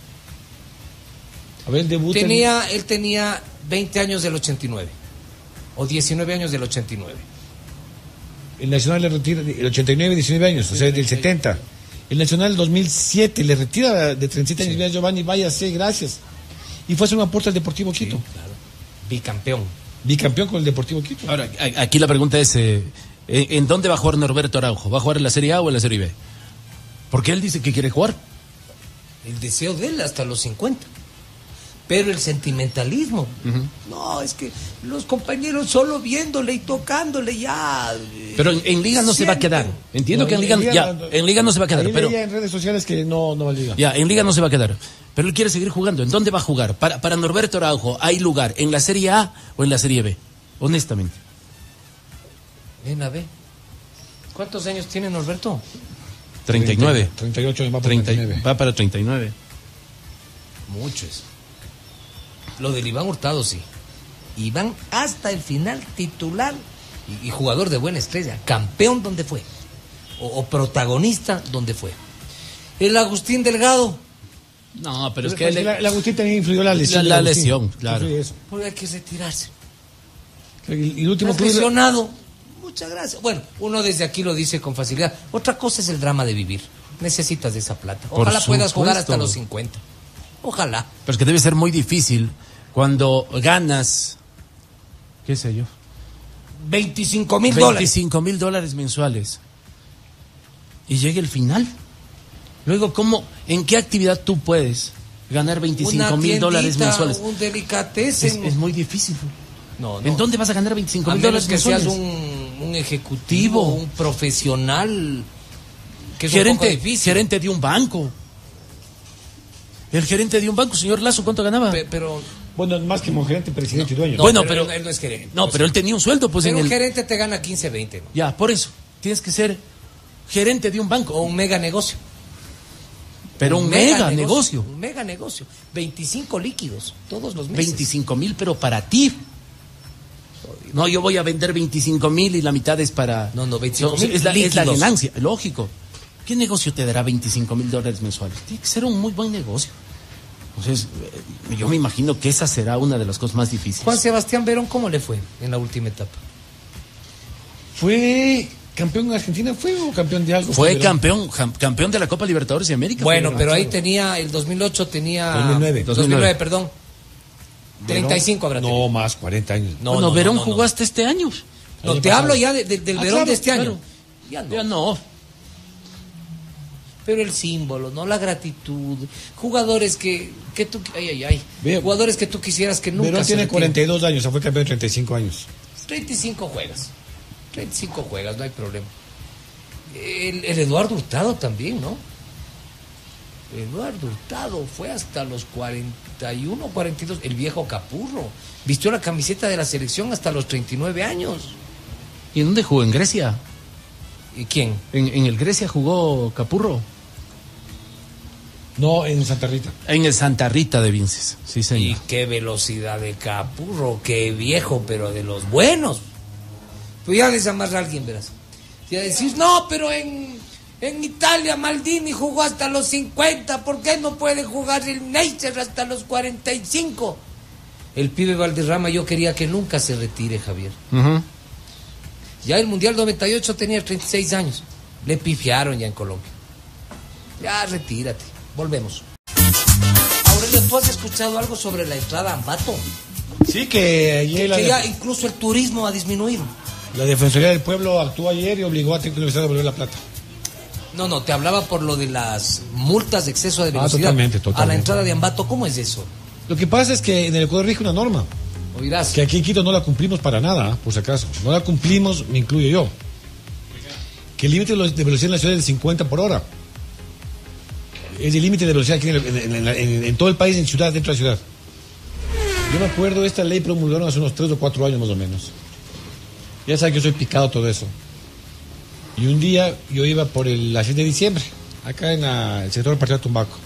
A ver, el debut. Tenía, en... Él tenía veinte años del ochenta y nueve. O diecinueve años del ochenta y nueve. El Nacional le retira el ochenta y nueve, diecinueve años, o sea, del setenta. El Nacional del dos mil siete le retira de treinta y siete años. Sí. Giovanni, váyase, gracias. Y fue a hacer un aporte al Deportivo Quito. Sí, claro. Bicampeón. Bicampeón con el Deportivo Quito. Ahora, aquí la pregunta es, eh, ¿en dónde va a jugar Norberto Araujo? ¿Va a jugar en la Serie A o en la Serie B? Porque él dice que quiere jugar. El deseo de él hasta los cincuenta. Pero el sentimentalismo, uh-huh. no, es que los compañeros solo viéndole y tocándole ya. Pero en, en Liga no sienten. Se va a quedar. Entiendo no, que en Liga, en Liga, ya, en Liga no se va a quedar. Pero en redes sociales que no, no va a Liga. Ya, en Liga no se va a quedar. Pero él quiere seguir jugando. ¿En dónde va a jugar? Para, para Norberto Araujo, ¿hay lugar en la Serie A o en la Serie B? Honestamente. En la B. ¿Cuántos años tiene Norberto? treinta y nueve. treinta y ocho, va para treinta, treinta y nueve. Va para treinta y nueve. Muchos. Lo del Iván Hurtado, sí. Iván hasta el final titular y, y jugador de buena estrella. Campeón donde fue. O, o protagonista donde fue. El Agustín Delgado. No, pero es pero que... El, el Agustín también influyó la lesión. La, la lesión, claro. Porque hay que retirarse. Y el último lesionado. Muchas gracias. Bueno, uno desde aquí lo dice con facilidad. Otra cosa es el drama de vivir. Necesitas de esa plata. Ojalá puedas jugar hasta los cincuenta. Ojalá. Pero es que debe ser muy difícil cuando ganas, qué sé yo, veinticinco mil dólares. veinticinco mil dólares mensuales. Y llegue el final. Luego, ¿cómo, en qué actividad tú puedes ganar veinticinco mil dólares mensuales? Un delicatessen. Es, es muy difícil. No, no. ¿En dónde vas a ganar veinticinco mil dólares mensuales? Que seas un, un ejecutivo, un profesional. Que es gerente, un poco difícil. Gerente de un banco. El gerente de un banco, señor Lazo, ¿cuánto ganaba? Pe- pero bueno, más que como gerente, presidente no, y dueño. No, bueno, pero, pero él no es gerente. No, pero él tenía un sueldo, pues pero en un el... gerente te gana quince, veinte. ¿no? Ya, por eso. Tienes que ser gerente de un banco. O un mega negocio. Pero un, un mega, mega negocio. negocio. Un mega negocio. veinticinco líquidos, todos los meses. veinticinco mil, pero para ti. No, yo voy a vender veinticinco mil y la mitad es para... No, no, veinticinco mil no, es, la, es la líquidos. ganancia, lógico. ¿Qué negocio te dará veinticinco mil dólares mensuales? Tiene que ser un muy buen negocio. Entonces, yo me imagino que esa será una de las cosas más difíciles. Juan Sebastián Verón, ¿cómo le fue en la última etapa? ¿Fue campeón en Argentina? ¿Fue o campeón de algo? Fue campeón, campeón de la Copa Libertadores de América. Bueno, pero ahí tenía, el dos mil ocho tenía... dos mil nueve. dos mil nueve, perdón. treinta y cinco habrá tenido. No, más, cuarenta años. No, bueno, no, Verón no, no, jugó hasta este año. No, te pasado. hablo ya de, de, del ah, Verón claro, de este claro. año. Ya no. Ya no. Pero el símbolo, ¿no? La gratitud. Jugadores que, que tú... Ay, ay, ay. Bien. Jugadores que tú quisieras que nunca Verón se tiene retiren. cuarenta y dos años, o sea, fue campeón de treinta y cinco años. treinta y cinco juegas. treinta y cinco juegas, no hay problema. El, el Eduardo Hurtado también, ¿no? Eduardo Hurtado fue hasta los cuarenta y uno, cuarenta y dos. El viejo Capurro. Vistió la camiseta de la selección hasta los treinta y nueve años. ¿Y en dónde jugó? ¿En Grecia? ¿Y quién? ¿En, en el Grecia jugó Capurro? No, en Santa Rita. En el Santa Rita de Vinces, sí señor. Y qué velocidad de Capurro, qué viejo, pero de los buenos. Pues ya les amarra a alguien, verás. Ya decís, no, pero en, en Italia Maldini jugó hasta los cincuenta, ¿por qué no puede jugar el Neisser hasta los cuarenta y cinco? El pibe Valderrama yo quería que nunca se retire, Javier. Uh-huh. Ya el Mundial noventa y ocho tenía treinta y seis años. Le pifiaron ya en Colombia. Ya retírate. Volvemos. Aurelio, ¿tú has escuchado algo sobre la entrada a Ambato? Sí, que ayer Que, la, que ya incluso el turismo ha disminuido. la Defensoría del Pueblo actuó ayer y obligó a Técnico Universidad a devolver la plata. No, no, te hablaba por lo de las multas de exceso de velocidad Ah, totalmente, totalmente. a la entrada de Ambato. ¿Cómo es eso? Lo que pasa es que en el Ecuador rige una norma. Oirás. Que aquí en Quito no la cumplimos para nada, ¿eh? Por si acaso. No la cumplimos, me incluyo yo. Que el límite de velocidad en la ciudad es de cincuenta por hora. Es el límite de velocidad aquí en, el, en, en, en, en todo el país, en ciudad, dentro de la ciudad. Yo me acuerdo, esta ley promulgaron hace unos tres o cuatro años más o menos. Ya saben que yo soy picado todo eso. Y un día yo iba por el, la seis de diciembre, acá en la, el sector del Partido de Tumbaco.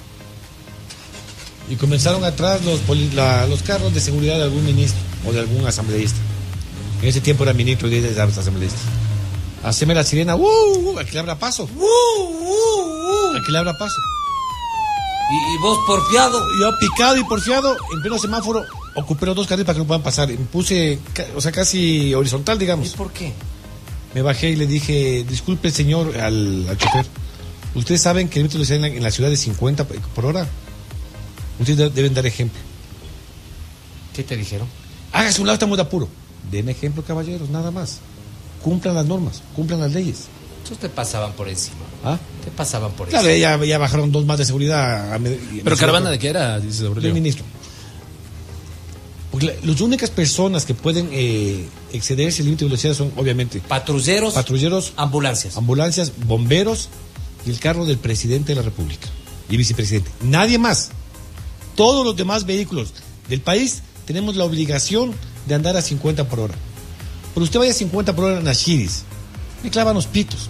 Y comenzaron atrás los, la, los carros de seguridad de algún ministro o de algún asambleísta. En ese tiempo era ministro y de asambleísta. Haceme la sirena, ¡uh! uh aquí le abra paso. ¡Uh! uh, uh. Aquí le abra paso. ¿Y, y vos porfiado? Yo picado y porfiado, en pleno semáforo, ocupé los dos carriles para que no puedan pasar. Me puse, o sea, casi horizontal, digamos. ¿Y por qué? Me bajé y le dije, disculpe, señor, al, al chofer. Ustedes saben que el límite de velocidad en, en la ciudad es cincuenta por hora. Ustedes deben dar ejemplo. ¿Qué te dijeron? Hágase un lado, estamos de apuro. Den ejemplo, caballeros, nada más. Cumplan las normas, cumplan las leyes. Esos te pasaban por encima. ¿Ah? Te pasaban por claro, encima. Claro, ya, ya bajaron dos más de seguridad. A, a, ¿Pero caravana de qué era? Dice del ministro. Porque la, las únicas personas que pueden eh, excederse el límite de velocidad son, obviamente, patrulleros, patrulleros, ambulancias. ambulancias, bomberos y el carro del presidente de la República y vicepresidente. Nadie más. Todos los demás vehículos del país tenemos la obligación de andar a cincuenta por hora. Pero usted vaya a cincuenta por hora en Ashiris, me clavan los pitos.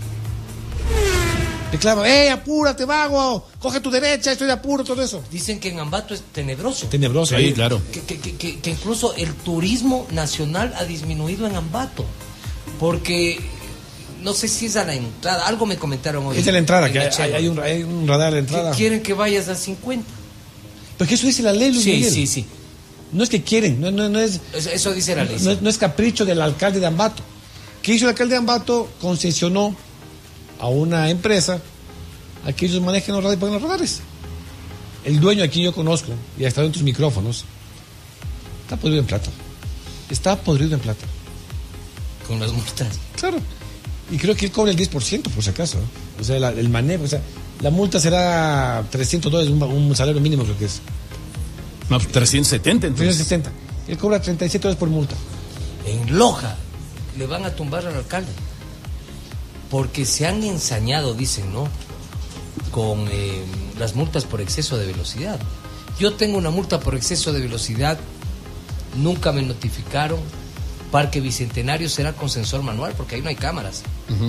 Me clavan, ¡eh, apúrate, vago! ¡Coge tu derecha, estoy de apuro, todo eso! Dicen que en Ambato es tenebroso. Tenebroso, sí, ahí. Claro. Que, que, que, que incluso el turismo nacional ha disminuido en Ambato. Porque, no sé si es a la entrada, algo me comentaron hoy. Es a la entrada, en que la hay, hay, un, hay un radar a la entrada. Que quieren que vayas a cincuenta. Porque eso dice la ley, Luis Sí, Miguel. sí, sí. No es que quieren, no, no, no es... Eso, eso dice la ley. No, no es capricho del alcalde de Ambato. ¿Qué hizo el alcalde de Ambato? Concesionó a una empresa a que ellos manejen los radares y pongan los radares. El dueño aquí yo conozco, y ha estado en tus micrófonos, está podrido en plata. Está podrido en plata. Con las multas. Claro. Y creo que él cobra el diez por ciento, por si acaso. ¿eh? O sea, la, el manejo, o sea, la multa será trescientos dólares, un, un salario mínimo creo que es. No, trescientos setenta entonces. trescientos sesenta. Él cobra treinta y siete dólares por multa. En Loja le van a tumbar al alcalde. Porque se han ensañado, dicen, ¿no? Con eh, las multas por exceso de velocidad. Yo tengo una multa por exceso de velocidad, nunca me notificaron. Parque Bicentenario será con sensor manual porque ahí no hay cámaras. Uh-huh.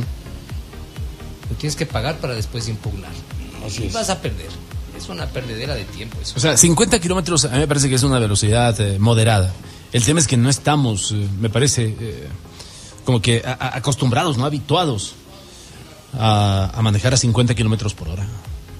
Lo tienes que pagar para después impugnar. Así Y es. vas a perder. Es una perdedera de tiempo eso. O sea, cincuenta kilómetros a mí me parece que es una velocidad eh, moderada. El tema es que no estamos, eh, me parece, eh, como que a, a, acostumbrados, no habituados a, a manejar a cincuenta kilómetros por hora.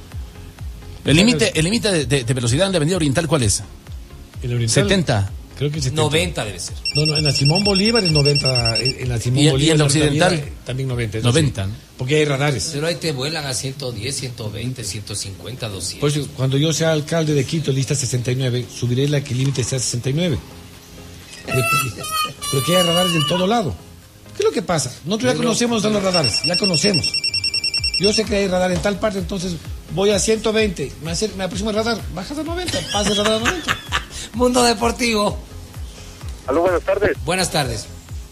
El límite el límite de, de, de velocidad en la Avenida Oriental, ¿cuál es? El oriental, setenta. Creo que setenta. noventa debe ser. No, no, en la Simón Bolívar es noventa. En la Simón ¿Y- y Bolívar en la Santa occidental? Vida, también noventa. eso noventa, sí. ¿no? Porque hay radares. Pero ahí te vuelan a ciento diez, ciento veinte, ciento cincuenta, doscientos. Por eso, cuando yo sea alcalde de Quito, lista sesenta y nueve, subiré la que el límite sea sesenta y nueve. Pero, pero que hay radares en todo lado. ¿Qué es lo que pasa? Nosotros ya conocemos los radares, ya conocemos. Yo sé que hay radar en tal parte, entonces voy a ciento veinte, me, acer- me aproximo el radar, bajas a noventa, pasa el radar a noventa. Mundo Deportivo. Aló, buenas tardes. Buenas tardes.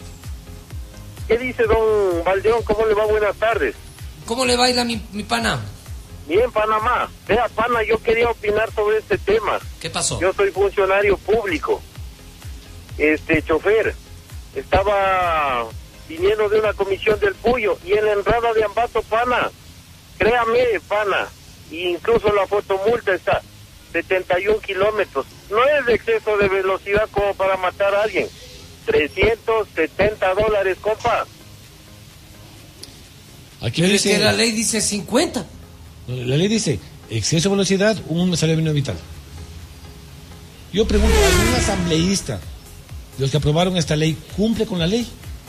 ¿Qué dice don Valdeón? ¿Cómo le va? Buenas tardes. ¿Cómo le baila mi, mi pana? Bien, Panamá. Vea, pana, yo quería opinar sobre este tema. ¿Qué pasó? Yo soy funcionario público. Este, chofer. Estaba viniendo de una comisión del Puyo y en la entrada de Ambato, pana. Créame, pana. Incluso la fotomulta está setenta y un kilómetros. No es de exceso de velocidad como para matar a alguien. trescientos setenta dólares, compa. Aquí Pero es dice, que la ley dice cincuenta. la ley dice, exceso de velocidad, un salario mínimo vital. Yo pregunto, ¿algún asambleísta de los que aprobaron esta ley cumple con la ley?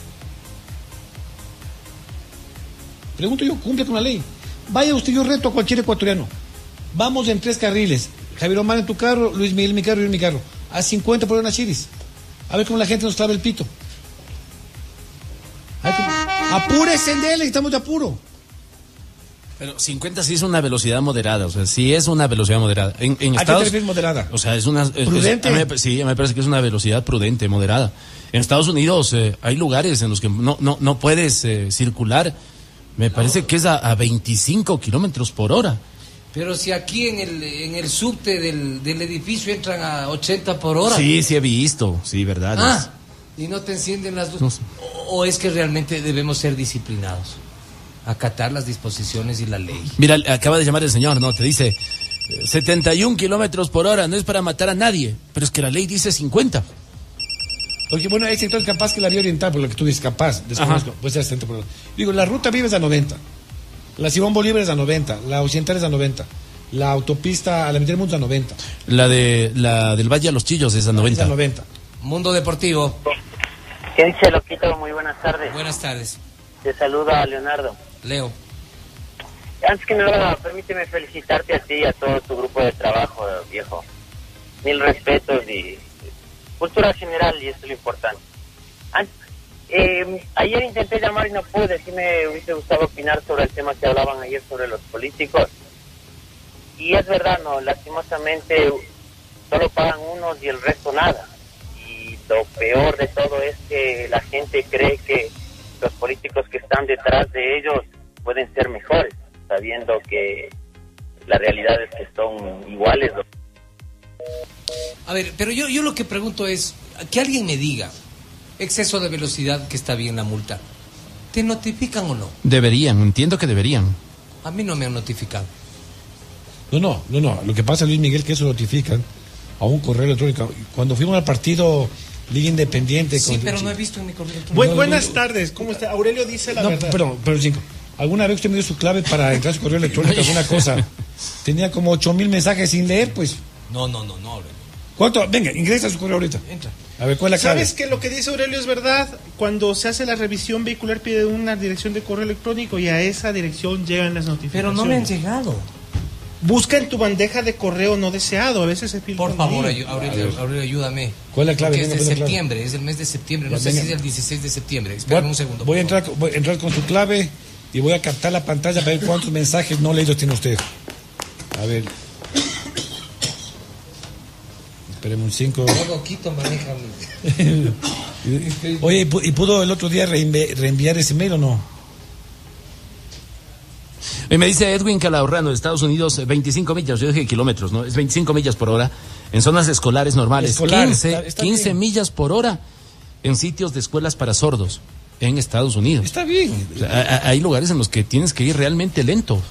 Pregunto yo, ¿cumple con la ley? Vaya usted, yo reto a cualquier ecuatoriano. Vamos en tres carriles. Javier Omar en tu carro, Luis Miguel en mi carro y yo en mi carro. A cincuenta por hora en Chiris. A ver cómo la gente nos clava el pito. A ver cómo... Apúrese, dele, estamos de apuro. Pero cincuenta sí es una velocidad moderada, o sea, sí es una velocidad moderada. En, en ¿A Estados qué te refieres moderada? O sea, es una... es- ¿Prudente? es- a mí me- sí, a mí me parece que es una velocidad prudente, moderada. En Estados Unidos eh, hay lugares en los que no, no, no puedes eh, circular, me parece que es a, a veinticinco kilómetros por hora. Pero si aquí en el, en el subte del, del edificio entran a ochenta por hora. Sí, sí he visto, sí, verdad. Ah, y no te encienden las luces. No sé. O, o es que realmente debemos ser disciplinados, acatar las disposiciones y la ley. Mira, acaba de llamar el señor, ¿no? Te dice eh, setenta y un kilómetros por hora, no es para matar a nadie, pero es que la ley dice cincuenta. Porque bueno, hay sectores capaz que la vía oriental, por lo que tú dices, capaz, desconozco, puede ser setenta por hora. Digo, la ruta Viva es a noventa, la Simón Bolívar es a noventa, la Occidental es a noventa, la autopista a la mitad del mundo es a noventa. La de la del Valle a los Chillos es a Es noventa. a noventa. Mundo Deportivo, ¿Qué dice, Loquito? Muy buenas tardes. buenas tardes. Te saluda Leonardo. Leo. Antes que nada, permíteme felicitarte a ti y a todo tu grupo de trabajo, viejo. Mil respetos y cultura general, y esto es lo importante. An- eh, ayer intenté llamar y no pude. Sí me hubiese gustado opinar sobre el tema que hablaban ayer sobre los políticos. Y es verdad, no, lastimosamente solo pagan unos y el resto nada. Y lo peor de todo es que la gente cree que los políticos que están detrás de ellos pueden ser mejores, sabiendo que la realidad es que son iguales. A ver, pero yo, yo lo que pregunto es, que alguien me diga, exceso de velocidad, que está bien la multa, ¿te notifican o no? Deberían, entiendo que deberían. A mí no me han notificado. No, no, no, no. Lo que pasa, Luis Miguel, que eso notifican a un correo electrónico. Cuando fuimos al partido Liga Independiente... Sí, con- pero no he visto en mi correo electrónico. Bu- No, buenas no, tardes, ¿cómo está? Aurelio dice la No, verdad. perdón, perdón, cinco. ¿Alguna vez usted me dio su clave para entrar a su correo electrónico, alguna cosa? Tenía como ocho mil mensajes sin leer, pues. No, no, no, no. Aurelio. ¿Cuánto? Venga, ingresa a su correo ahorita. Entra. A ver, ¿cuál es la clave? ¿Sabes que lo que dice Aurelio es verdad? Cuando se hace la revisión vehicular pide una dirección de correo electrónico y a esa dirección llegan las notificaciones. Pero no me han llegado. Busca en tu bandeja de correo no deseado, a veces se filtra. Por favor, ahí. ayu- Aurelio, Aurelio, ayúdame. ¿Cuál es la clave? Porque es Venga, de pon la clave. septiembre, es el mes de septiembre. No Ya, sé venga. si es el dieciséis de septiembre. Voy, Espérame a- un segundo. voy a por favor. entrar, voy a entrar con su clave y voy a captar la pantalla para ver cuántos mensajes no leídos tiene usted. A ver. Esperemos un cinco. Todo Quito maneja mi- Oye, ¿y pu- ¿y pudo el otro día reenvi- reenviar ese mail o no? Y me dice Edwin Calahorrano de Estados Unidos, eh, veinticinco millas, yo dije kilómetros, ¿no? Es veinticinco millas por hora en zonas escolares normales. Escolares, quince, está- está quince bien. millas por hora en sitios de escuelas para sordos en Estados Unidos. Está bien. O sea, a- a- hay lugares en los que tienes que ir realmente lento.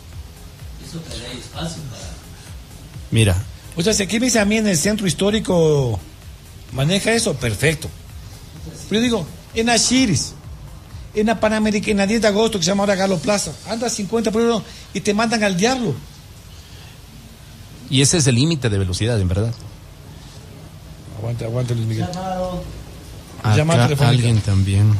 Mira, O sea, si aquí me dice a mí en el centro histórico maneja eso, perfecto. Pero yo digo, en Ashiris, en la Panamericana, en la diez de agosto, que se llama ahora Galo Plaza, anda cincuenta por hora y te mandan al diablo. y ese es el límite de velocidad, en verdad. Aguanta, aguanta, Luis Miguel. Acá Llamada telefónica. alguien también.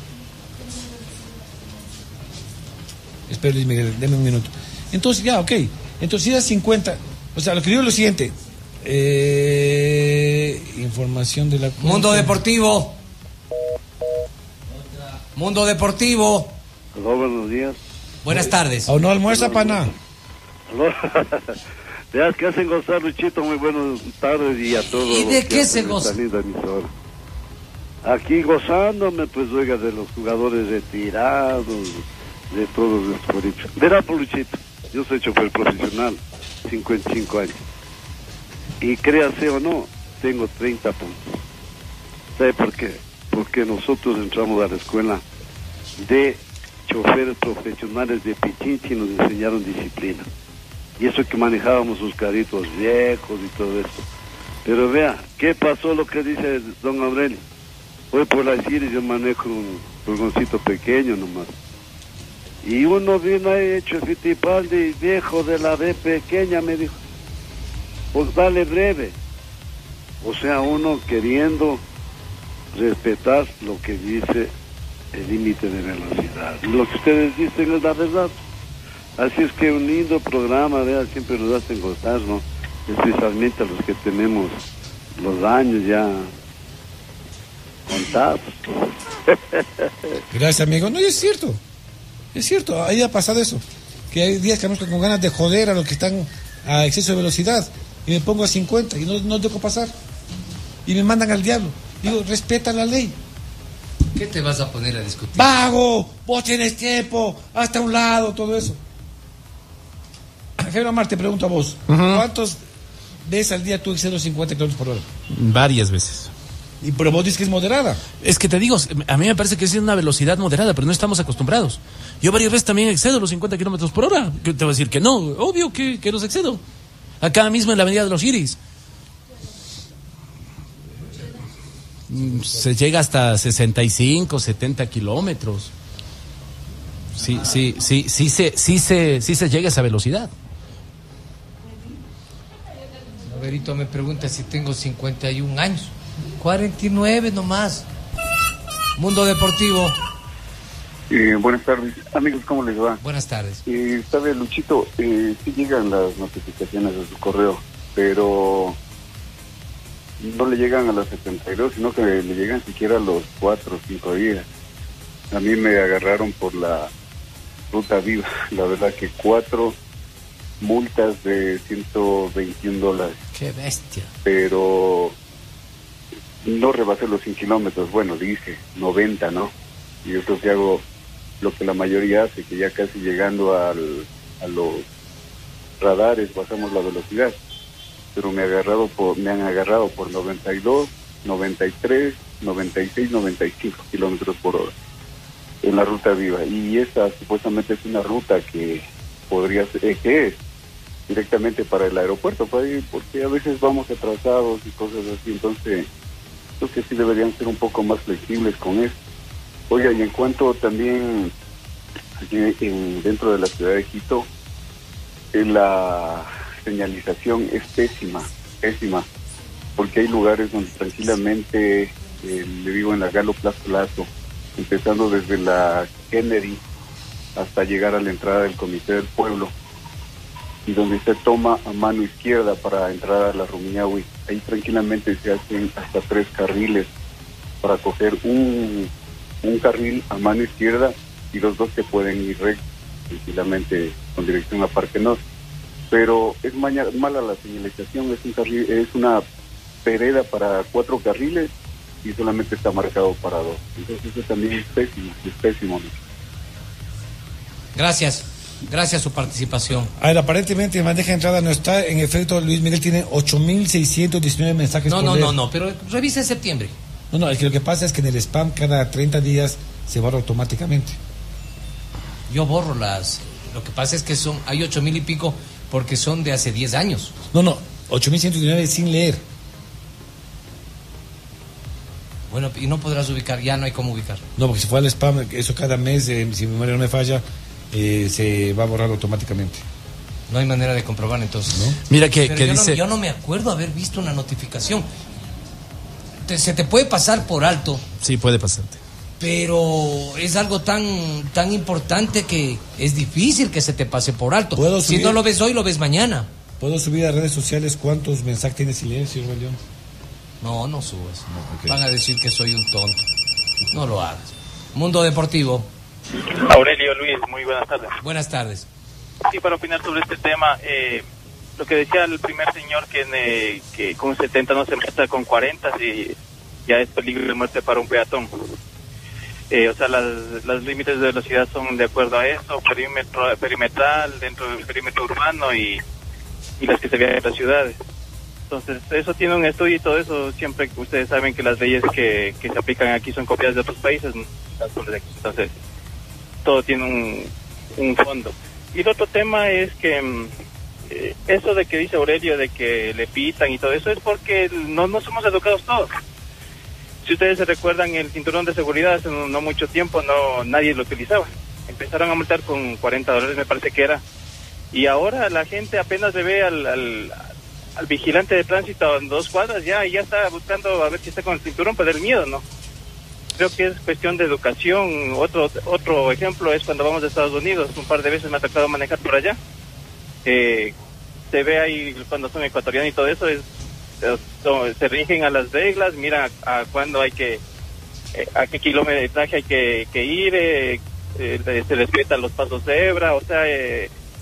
Espera, Luis Miguel, deme un minuto. Entonces, ya, ok. Entonces, si era cincuenta, o sea, lo que digo es lo siguiente. Eh, información de la... Mundo Deportivo. Mundo Deportivo. Aló, buenos días. Buenas tardes. ¿O no almuerza, pana? Aló. Veas que hacen gozar, Luchito. Muy buenas tardes y a todos. ¿Y los de que qué hacen se esta goza? linda emisora. Aquí gozándome, pues, oiga, de los jugadores retirados, de todos los políticos. Verá, por Luchito, yo soy chofer profesional, cincuenta y cinco años. Y créase o no, tengo treinta puntos. ¿Sabe por qué? Porque nosotros entramos a la escuela de choferes profesionales de Pichinchi y nos enseñaron disciplina. Y eso que manejábamos sus carritos viejos y todo esto. Pero vea, ¿qué pasó lo que dice don Aurelio? Hoy por las Iris yo manejo un furgoncito pequeño nomás. Y uno vino ahí hecho Fittipaldi, viejo de la B pequeña, me dijo. Pues dale breve. O sea, uno queriendo respetar lo que dice el límite de velocidad. Y lo que ustedes dicen es la verdad. Así es que un lindo programa, vea, siempre nos hacen gozar, ¿no? Especialmente a los que tenemos los años ya contados. Gracias, amigo. No, y es cierto. Es cierto, ahí ha pasado eso. que hay días que ando con ganas de joder a los que están a exceso de velocidad y me pongo a cincuenta y no, no dejo pasar y me mandan al diablo. Digo, respeta la ley. ¿Qué te vas a poner a discutir? Vago, vos tienes tiempo, hasta un lado, todo eso. Javier Omar, te pregunto a vos, uh-huh. ¿cuántos veces al día tú excedes cincuenta kilómetros por hora? Varias veces. Y pero vos dices que es moderada. Es que te digo, a mí me parece que es una velocidad moderada, pero no estamos acostumbrados. Yo varias veces también excedo los cincuenta kilómetros por hora. Te voy a decir que no, obvio que, que los excedo. Acá mismo en la avenida de los Iris. Se llega hasta sesenta y cinco, setenta kilómetros. Sí, sí, sí, sí, sí, sí, sí, sí se llega a esa velocidad. Roberito me pregunta si tengo cincuenta y un años. cuarenta y nueve nomás. Mundo Deportivo. Eh, buenas tardes, amigos, ¿cómo les va? Buenas tardes. Eh, sabe, Luchito, eh, sí llegan las notificaciones a su correo, pero no le llegan a las setenta y dos, sino que le llegan siquiera a los cuatro o cinco días. A mí me agarraron por la ruta viva, la verdad que cuatro multas de ciento veintiún dólares. ¡Qué bestia! Pero no rebasé los cien kilómetros, bueno, dice noventa, ¿no? Y yo creo que hago lo que la mayoría hace, que ya casi llegando al, a los radares bajamos la velocidad. Pero me, agarrado por, me han agarrado por noventa y dos, noventa y tres, noventa y seis, noventa y cinco kilómetros por hora en la ruta viva. Y esa supuestamente es una ruta que podría ser, eh, que es directamente para el aeropuerto, porque a veces vamos atrasados y cosas así. Entonces, creo que sí deberían ser un poco más flexibles con eso. Oiga, y en cuanto también aquí en, dentro de la ciudad de Quito, en la señalización es pésima, pésima, porque hay lugares donde tranquilamente, eh, le digo en la Galo Plaza Lazo, empezando desde la Kennedy hasta llegar a la entrada del Comité del Pueblo, y donde se toma a mano izquierda para entrar a la Rumiñahui, ahí tranquilamente se hacen hasta tres carriles para coger un, un carril a mano izquierda y los dos se pueden ir rectos tranquilamente con dirección a Parque Norte. Pero es maña, mala la señalización, es un carril, es una vereda para cuatro carriles y solamente está marcado para dos. Entonces eso también es pésimo, es pésimo. Gracias, gracias su participación. A ver, aparentemente en bandeja de entrada no está, en efecto Luis Miguel tiene ocho mil seiscientos diecinueve mensajes No, por no, leer. no, no, pero revisa en septiembre. No, no, es que lo que pasa es que en el spam cada treinta días se borra automáticamente. Yo borro las, lo que pasa es que son, hay ocho mil y pico porque son de hace diez años. No, no, ocho mil ciento diecinueve sin leer. Bueno, y no podrás ubicar, ya no hay cómo ubicar. No, porque si fue al spam, eso cada mes, eh, si mi memoria no me falla, eh, se va a borrar automáticamente. No hay manera de comprobar entonces, ¿no? Mira que, Pero que yo, dice... no, yo no me acuerdo haber visto una notificación. Te, se te puede pasar por alto. Sí, puede pasarte. Pero es algo tan tan importante que es difícil que se te pase por alto. ¿Puedo si subir? no lo ves hoy, lo ves mañana. ¿Puedo subir a redes sociales cuántos mensajes tienes sin leer, señor León? No, no subas. No, okay. Van a decir que soy un tonto. No lo hagas. Mundo Deportivo. Aurelio Luis, muy buenas tardes. Buenas tardes. Sí, para opinar sobre este tema, eh, lo que decía el primer señor, que, eh, que con setenta no se muestra con cuarenta, si ya es peligro de muerte para un peatón. Eh, o sea, las, los límites de velocidad son de acuerdo a eso, perímetro perimetral, dentro del perímetro urbano y, y las que se vean en las ciudades. Entonces, eso tiene un estudio y todo eso, siempre que ustedes saben que las leyes que, que se aplican aquí son copiadas de otros países, entonces todo tiene un, un fondo. Y el otro tema es que eh, eso de que dice Aurelio de que le pitan y todo eso es porque no, no somos educados todos. Si ustedes se recuerdan, el cinturón de seguridad hace no, no mucho tiempo no nadie lo utilizaba. Empezaron a multar con cuarenta dólares, me parece que era. Y ahora la gente apenas le ve al, al, al vigilante de tránsito en dos cuadras ya y ya está buscando a ver si está con el cinturón, pues del miedo, ¿no? Creo que es cuestión de educación. Otro otro ejemplo es cuando vamos a Estados Unidos. Un par de veces me ha tocado manejar por allá. Eh, se ve ahí cuando son ecuatorianos y todo eso, es se rigen a las reglas, mira a, a cuándo hay que, eh, a qué kilometraje hay que, que ir, eh, eh, se respeta los pasos cebra, o sea, eh,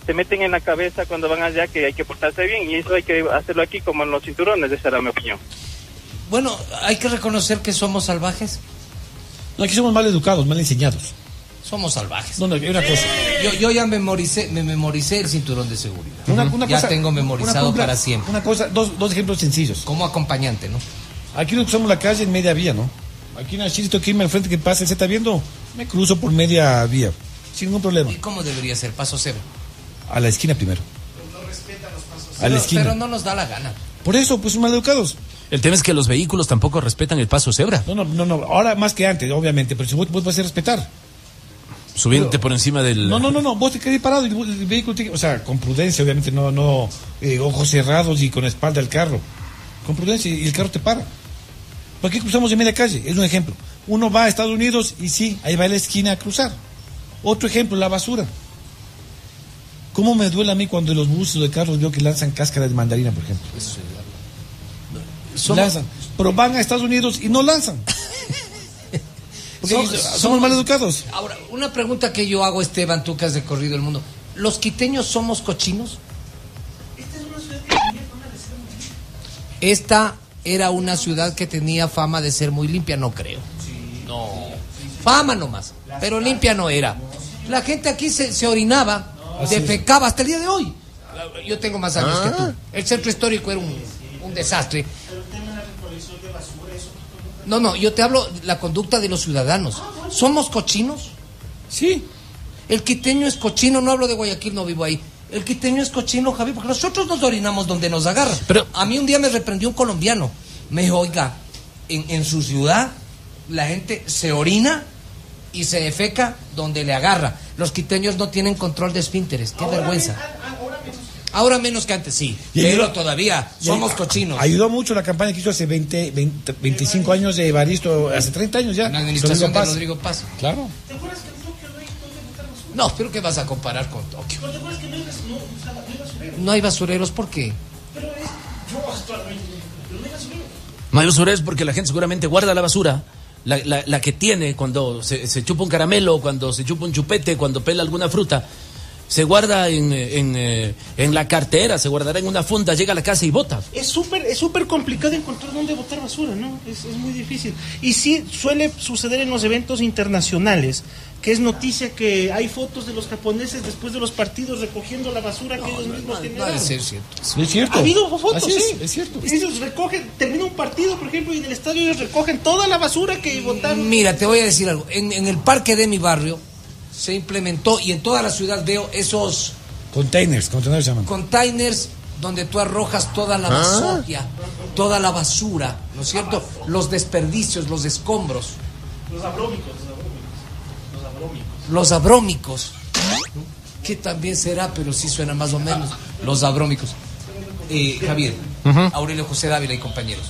se meten en la cabeza cuando van allá que hay que portarse bien, y eso hay que hacerlo aquí como en los cinturones, esa era mi opinión. Bueno, hay que reconocer que somos salvajes. No, aquí somos mal educados, mal enseñados. Somos salvajes. No, no, hay una cosa. Yo, yo ya memoricé, me memoricé el cinturón de seguridad. Una, una ya cosa, tengo memorizado una, una, para siempre. Una cosa, dos, dos ejemplos sencillos. Como acompañante, ¿no? Aquí nos cruzamos la calle en media vía, ¿no? Aquí en el chiste que irme al frente que pase, ¿se está viendo? Me cruzo por media vía, sin ningún problema. ¿Y cómo debería ser? Paso cebra. A la esquina primero. No respetan los pasos. A la esquina. Pero no nos da la gana. Por eso, pues son mal educados. El tema es que los vehículos tampoco respetan el paso cebra. No, no, no, no. Ahora más que antes, obviamente, pero si vos, vos vas a respetar. Subiéndote por encima del... No, no, no, no, vos te quedás parado y el, el vehículo, tiene, o sea, con prudencia, obviamente, no, no, eh, ojos cerrados y con la espalda al carro. Con prudencia y el carro te para. ¿Por qué cruzamos en media calle? Es un ejemplo. Uno va a Estados Unidos y sí, ahí va a la esquina a cruzar. Otro ejemplo, la basura. ¿Cómo me duele a mí cuando en los buses de carros veo que lanzan cáscara de mandarina, por ejemplo? Somos... Lanzan. Pero van a Estados Unidos y no lanzan. Porque somos, somos, somos mal educados. Ahora, una pregunta que yo hago, Esteban, tú que has recorrido el mundo. ¿Los quiteños somos cochinos? Esta es una ciudad que tenía fama de ser muy limpia. Esta era una ciudad que tenía fama de ser muy limpia, no creo. No. Fama nomás, pero limpia no era. La gente aquí se, se orinaba, defecaba hasta el día de hoy. Yo tengo más años que tú. El centro histórico era un, un desastre. No, no, yo te hablo de la conducta de los ciudadanos. ¿Somos cochinos? Sí. El quiteño es cochino, no hablo de Guayaquil, no vivo ahí. El quiteño es cochino, Javier, porque nosotros nos orinamos donde nos agarra. Pero a mí un día me reprendió un colombiano. Me dijo, oiga, en, en su ciudad la gente se orina y se defeca donde le agarra. Los quiteños no tienen control de esfínteres. Qué ahora vergüenza. Me, ahora, menos. ahora menos que antes, sí. Y pero ayudó, todavía somos y, cochinos. Ayudó mucho la campaña que hizo hace veinte, veinte, veinticinco años de Evaristo, hace treinta años ya. La administración de Rodrigo Paz. Claro. ¿Te acuerdas que en Tokio no hay donde botar basura? No, pero ¿qué vas a comparar con Tokio? ¿Te acuerdas que no hay, no, o sea, no hay basureros? No hay basureros, ¿por qué? Pero es, yo actualmente, pero no hay basureros. No hay basureros porque la gente seguramente guarda la basura. La, la, la que tiene cuando se, se chupa un caramelo, cuando se chupa un chupete, cuando pela alguna fruta, se guarda en, en, en la cartera, se guardará en una funda, llega a la casa y bota. Es súper es súper complicado encontrar dónde botar basura, ¿no? Es, es muy difícil. Y sí suele suceder en los eventos internacionales, que es noticia que hay fotos de los japoneses después de los partidos recogiendo la basura que no, ellos mismos no, generaron. No, es cierto. Es cierto. Ha habido fotos, Así sí. Es, es cierto. Ellos recogen, termina un partido, por ejemplo, y en el estadio ellos recogen toda la basura que botaron. Mira, te voy a decir algo. En, en el parque de mi barrio se implementó, y en toda la ciudad veo esos... Containers, containers se llaman. Containers donde tú arrojas toda la basura, toda la basura, ¿no es cierto? Los desperdicios, los escombros. Los abrómicos, los abrómicos. Los abrómicos. Los abrómicos, que también será, pero sí suena más o menos. Los abrómicos. Eh, Javier, uh-huh. Aurelio José Dávila y compañeros.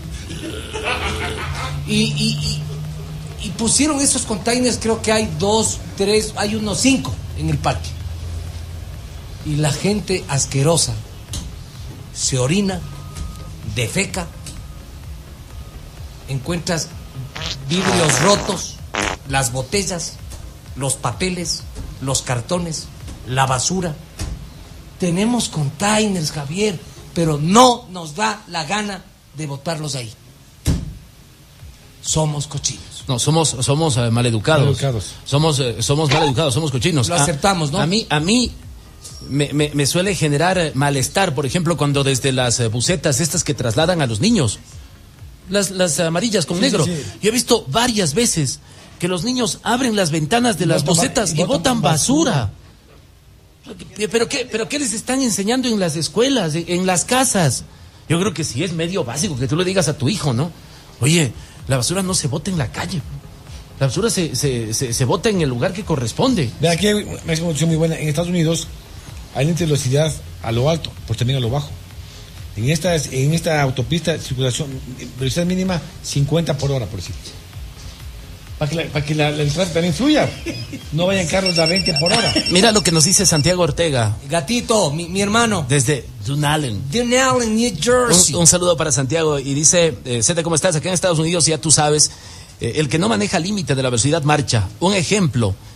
Y, y, y, y pusieron esos containers, creo que hay dos, tres, hay unos cinco en el parque. Y la gente asquerosa se orina, defeca, encuentras vidrios rotos, las botellas, los papeles, los cartones, la basura. Tenemos containers, Javier, pero no nos da la gana de botarlos ahí. Somos cochinos. No, somos somos uh, maleducados. Maleducados. Somos uh, somos maleducados, somos cochinos. Lo aceptamos, ¿no? A, a mí a mí me, me, me suele generar malestar, por ejemplo, cuando desde las uh, bucetas estas que trasladan a los niños, las las amarillas con sí, negro. Sí, sí. Yo he visto varias veces que los niños abren las ventanas de las bocetas y botan basura. basura. ¿Pero qué, ¿Pero qué les están enseñando en las escuelas, en las casas? Yo creo que sí es medio básico que tú le digas a tu hijo, ¿no? Oye, la basura no se bota en la calle. La basura se, se, se, se bota en el lugar que corresponde. Ve aquí hay una información muy buena. En Estados Unidos hay límite de velocidad a lo alto, pues también a lo bajo. En esta, en esta autopista, circulación, velocidad mínima cincuenta por hora, por decir. Para que, la, para que la, la, el tráfico también fluya. No vayan carros de a veinte por hora. Mira lo que nos dice Santiago Ortega. Gatito, mi, mi hermano. Desde Dunallen. Dunallen, New Jersey. Un, un saludo para Santiago. Y dice, eh, Zeta, ¿cómo estás? Acá en Estados Unidos, ya tú sabes, eh, el que no maneja límite de la velocidad marcha. Un ejemplo.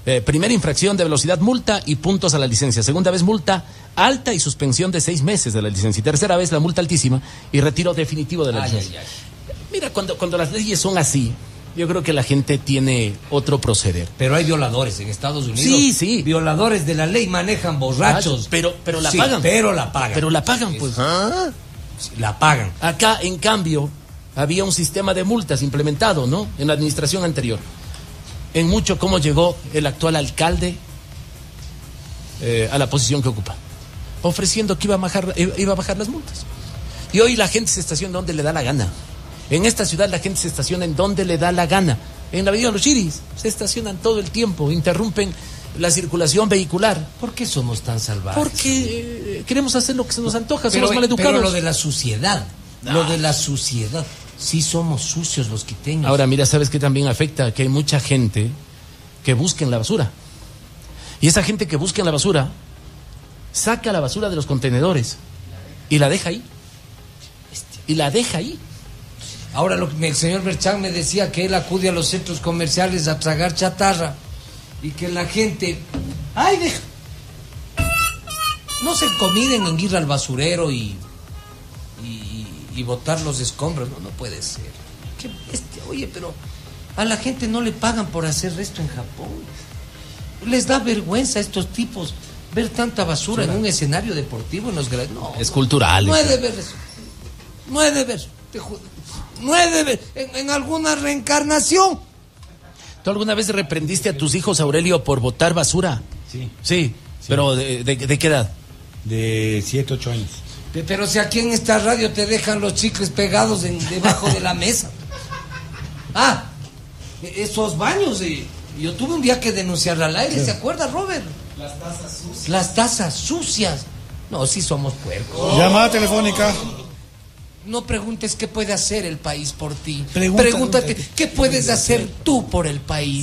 Eh, primera infracción de velocidad, multa y puntos a la licencia. Segunda vez, multa alta y suspensión de seis meses de la licencia. Y tercera vez, la multa altísima y retiro definitivo de la Ay, licencia. ay, ay. Mira, cuando, cuando las leyes son así, yo creo que la gente tiene otro proceder. Pero hay violadores en Estados Unidos. Sí, sí. Violadores de la ley manejan borrachos. Ah, pero, pero la Sí, pagan. pero la pagan. Pero la pagan, pues. ¿Ah? Sí, la pagan. Acá, en cambio, había un sistema de multas implementado, ¿no? En la administración anterior. En mucho cómo llegó el actual alcalde eh, a la posición que ocupa, ofreciendo que iba a bajar, iba a bajar las multas. Y hoy la gente se estaciona donde le da la gana. En esta ciudad la gente se estaciona en donde le da la gana. En la avenida Los Chiris se estacionan todo el tiempo, interrumpen la circulación vehicular. ¿Por qué somos tan salvajes? Porque eh, queremos hacer lo que se nos antoja, pero, somos maleducados. pero lo de la suciedad, no. lo de la suciedad. Sí somos sucios los quiteños. Ahora, mira, ¿sabes qué también afecta? Que hay mucha gente que busca en la basura. Y esa gente que busca en la basura, saca la basura de los contenedores y la deja ahí. Y la deja ahí. Ahora lo que el señor Berchán me decía que él acude a los centros comerciales a tragar chatarra y que la gente... ¡Ay, deja! No se comiden en ir al basurero y... y botar los escombros. No, no puede ser. Qué bestia. Oye, pero a la gente no le pagan por hacer esto en Japón. Les da vergüenza a estos tipos ver tanta basura en un escenario deportivo en los gra- no, es cultural. No he de ver eso. No he de ver. Te juro. No he de ver. En, en alguna reencarnación. ¿Tú alguna vez reprendiste a tus hijos, Aurelio, por botar basura? Sí. Sí. sí. ¿Pero de, de, de qué edad? De siete, ocho años. Pero si aquí en esta radio te dejan los chicles pegados en, debajo de la mesa. Ah, esos baños. Eh, yo tuve un día que denunciar al aire, ¿se acuerda, Robert? Las tazas sucias. Las tazas sucias. No, sí somos puercos. Llamada telefónica. No preguntes qué puede hacer el país por ti. Pregunta, Pregúntate pregunta. qué puedes hacer tú por el país.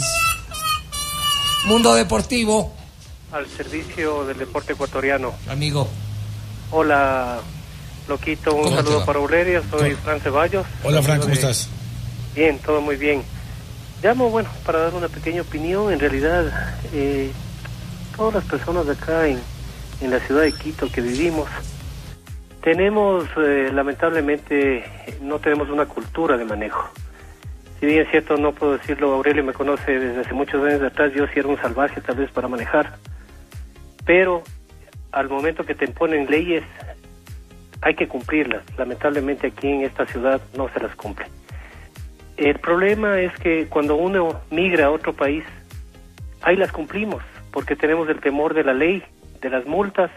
Mundo Deportivo. Al servicio del deporte ecuatoriano. Amigo. Hola, Loquito, un saludo para Aurelio, soy ¿Cómo? Fran Ceballos. Hola, Fran, ¿cómo de... estás? Bien, todo muy bien. Llamo, bueno, para dar una pequeña opinión. En realidad, eh, todas las personas de acá en, en la ciudad de Quito que vivimos, tenemos, eh, lamentablemente, no tenemos una cultura de manejo. Si bien es cierto, no puedo decirlo, Aurelio me conoce desde hace muchos años atrás, yo sí era un salvaje tal vez para manejar, pero al momento que te imponen leyes, hay que cumplirlas. Lamentablemente aquí en esta ciudad no se las cumple. El problema es que cuando uno migra a otro país, ahí las cumplimos, porque tenemos el temor de la ley, de las multas,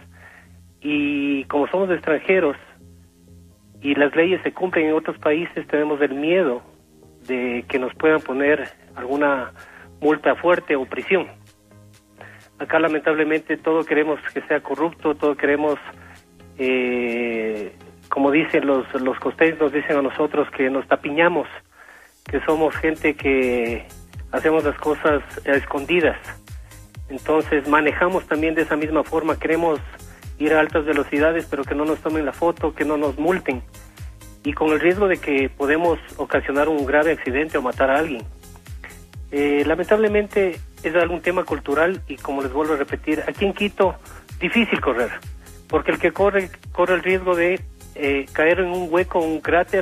y como somos extranjeros y las leyes se cumplen en otros países, tenemos el miedo de que nos puedan poner alguna multa fuerte o prisión. Acá lamentablemente todo queremos que sea corrupto, todo queremos, eh, como dicen los, los costeños, nos dicen a nosotros que nos tapiñamos, que somos gente que hacemos las cosas a escondidas. Entonces manejamos también de esa misma forma, queremos ir a altas velocidades, pero que no nos tomen la foto, que no nos multen, y con el riesgo de que podemos ocasionar un grave accidente o matar a alguien. Eh, lamentablemente es algún tema cultural, y como les vuelvo a repetir, aquí en Quito, difícil correr, porque el que corre, corre el riesgo de eh, caer en un hueco, un cráter,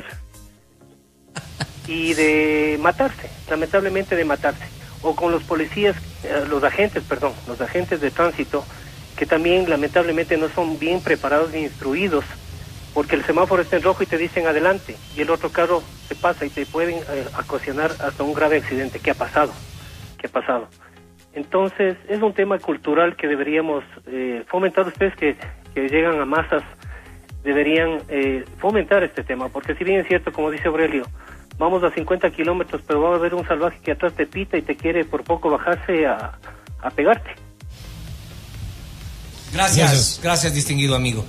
y de matarse, lamentablemente de matarse. O con los policías, eh, los agentes, perdón, los agentes de tránsito, que también lamentablemente no son bien preparados ni instruidos, porque el semáforo está en rojo y te dicen adelante, y el otro carro se pasa y te pueden eh, ocasionar hasta un grave accidente. ¿Qué ha pasado? ¿Qué ha pasado? Entonces, es un tema cultural que deberíamos eh, fomentar. Ustedes que, que llegan a masas, deberían eh, fomentar este tema, porque si bien es cierto, como dice Aurelio, vamos a cincuenta kilómetros, pero va a haber un salvaje que atrás te pita y te quiere por poco bajarse a, a pegarte. Gracias, gracias, gracias, distinguido amigo.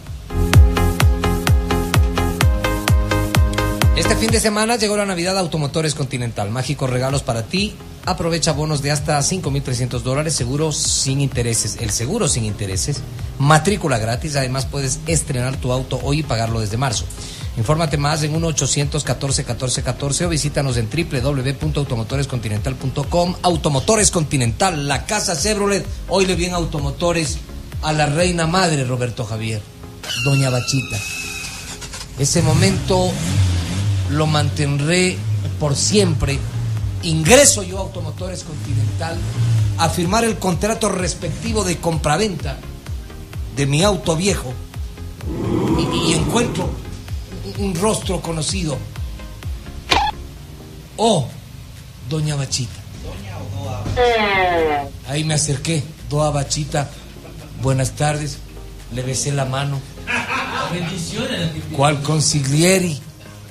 Este fin de semana llegó la Navidad a Automotores Continental. Mágicos regalos para ti. Aprovecha bonos de hasta cinco mil trescientos dólares, seguro sin intereses. El seguro sin intereses, matrícula gratis. Además puedes estrenar tu auto hoy y pagarlo desde marzo. Infórmate más en uno ochocientos catorce catorce catorce o visítanos en doble u doble u doble u punto automotores continental punto com. Automotores Continental, la casa Chevrolet. Oíle bien, Automotores, a la reina madre, Roberto Javier, doña Bachita. Ese momento lo mantendré por siempre. Ingreso yo a Automotores Continental a firmar el contrato respectivo de compraventa de mi auto viejo y, y encuentro un rostro conocido. Oh, doña Bachita. Ahí me acerqué, doña Bachita, buenas tardes, le besé la mano. ¿Cuál consiglieri?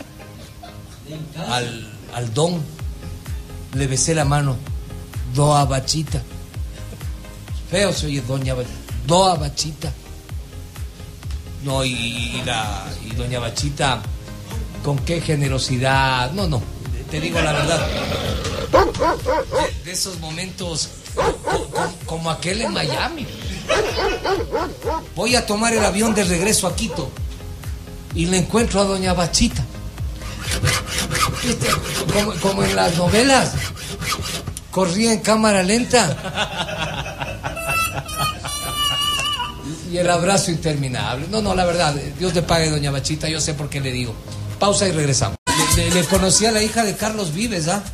Al, al don, le besé la mano, doña Bachita. Feo se oye, doña Bachita. Doña Bachita. No, y, y, la, y doña Bachita, con qué generosidad. No, no, te digo la verdad. De, de esos momentos, co, co, como aquel en Miami. Voy a tomar el avión de regreso a Quito y le encuentro a doña Bachita. ¿Viste? Como, como en las novelas. Corría en cámara lenta. Y el abrazo interminable. No, no, la verdad, Dios le pague, doña Bachita, yo sé por qué le digo. Pausa y regresamos. Le, le, le conocí a la hija de Carlos Vives, ¿ah?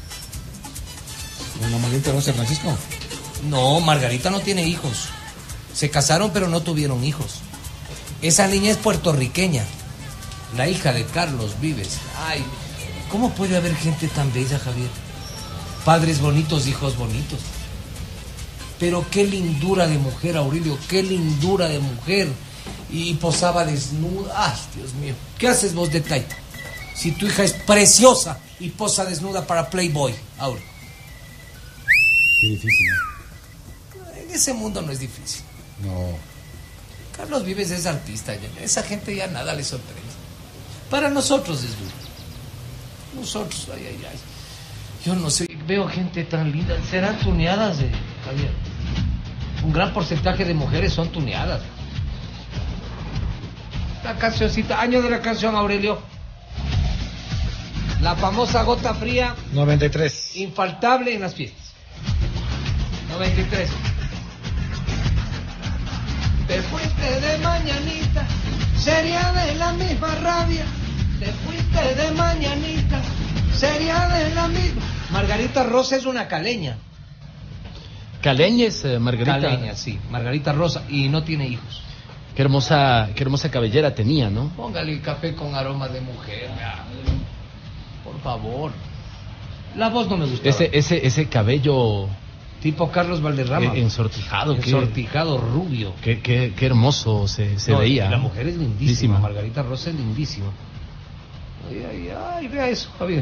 ¿La Margarita Rosa Francisco? No, Margarita no tiene hijos. Se casaron pero no tuvieron hijos. Esa niña es puertorriqueña, la hija de Carlos Vives. Ay, ¿cómo puede haber gente tan bella, Javier? Padres bonitos, hijos bonitos. Pero qué lindura de mujer, Aurelio, qué lindura de mujer. Y posaba desnuda. Ay, Dios mío. ¿Qué haces vos de Taita? Si tu hija es preciosa y posa desnuda para Playboy, Aurelio. Qué difícil, ¿no? En ese mundo no es difícil. No. Carlos Vives es artista. Esa gente ya nada le sorprende. Para nosotros es duro. Nosotros, ay, ay, ay. Yo no sé, veo gente tan linda. ¿Serán tuneadas, eh, Javier? Un gran porcentaje de mujeres son tuneadas. La cancioncita, año de la canción, Aurelio. La famosa Gota Fría. noventa y tres. Infaltable en las fiestas. noventa y tres. Te fuiste de mañanita, sería de la misma rabia. Te fuiste de mañanita, sería de la misma. Margarita Rosa es una caleña. ¿Caleña es eh, Margarita? Caleña, sí, Margarita Rosa, y no tiene hijos. Qué hermosa, qué hermosa cabellera tenía, ¿no? Póngale el café con aroma de mujer, ya. Por favor. La voz no me gusta. Ese, ese, ese cabello tipo Carlos Valderrama. eh, ensortijado, ensortijado, qué, rubio. Qué, qué, qué hermoso se, se no, veía. La mujer es lindísima, lindísima. Margarita Rosa es lindísima. Ay, ay, ay, vea eso, Javier.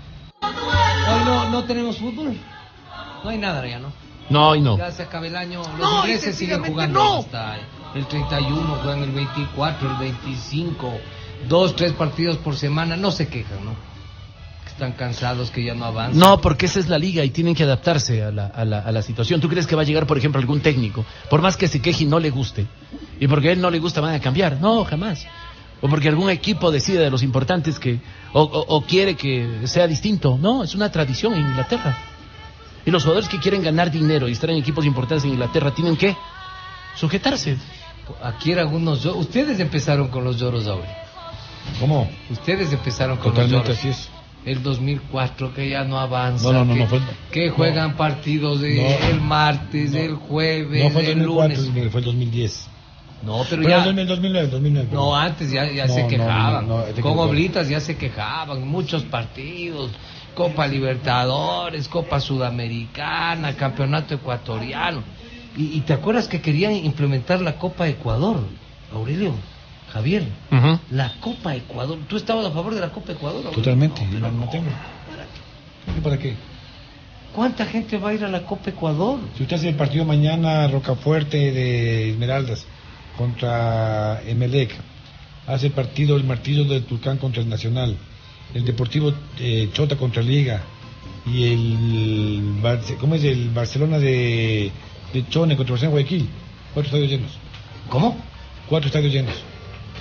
Hoy no, no tenemos fútbol. No hay nada ya, ¿no? No, hoy no. Ya se acaba el año. Los no, ingleses siguen jugando no. hasta el treinta y uno, juegan el veinticuatro, el veinticinco, dos, tres partidos por semana. No se quejan, ¿no? Están cansados, que ya no avanzan. No, porque esa es la liga y tienen que adaptarse a la, a la, a la situación. ¿Tú crees que va a llegar, por ejemplo, algún técnico, por más que se queje y no le guste, y porque a él no le gusta van a cambiar? No, jamás. O porque algún equipo decide de los importantes que o, o, o quiere que sea distinto. No, es una tradición en Inglaterra. Y los jugadores que quieren ganar dinero y estar en equipos importantes en Inglaterra tienen que sujetarse. Aquí eran algunos lloros. Ustedes empezaron con los lloros ahora. ¿Cómo? Ustedes empezaron con Totalmente los lloros. Así es. El dos mil cuatro, que ya no avanza. No, no, no, que, no fue. Que juegan no, partidos de, no, el martes, no, el jueves, no fue el, el lunes. Fue el dos mil diez. No, pero, pero ya. El dos mil nueve, dos mil nueve. No, antes ya, ya no, se quejaban. No, no, no, con Oblitas ya se quejaban. Muchos partidos. Copa Libertadores, Copa Sudamericana, Campeonato Ecuatoriano. Y, y te acuerdas que querían implementar la Copa Ecuador, Aurelio, Javier. Uh-huh. La Copa Ecuador. ¿Tú estabas a favor de la Copa Ecuador, Aurelio? Totalmente, no, no, no tengo. ¿Y para qué? ¿Cuánta gente va a ir a la Copa Ecuador? Si usted hace el partido mañana, Rocafuerte de Esmeraldas contra Emelec, hace el partido el Martillo del Tulcán contra el Nacional, el Deportivo eh, Chota contra Liga y el Barce, ¿cómo es? El Barcelona de, de Chone contra Barcelona de Guayaquil. Cuatro estadios llenos. ¿Cómo? Cuatro estadios llenos.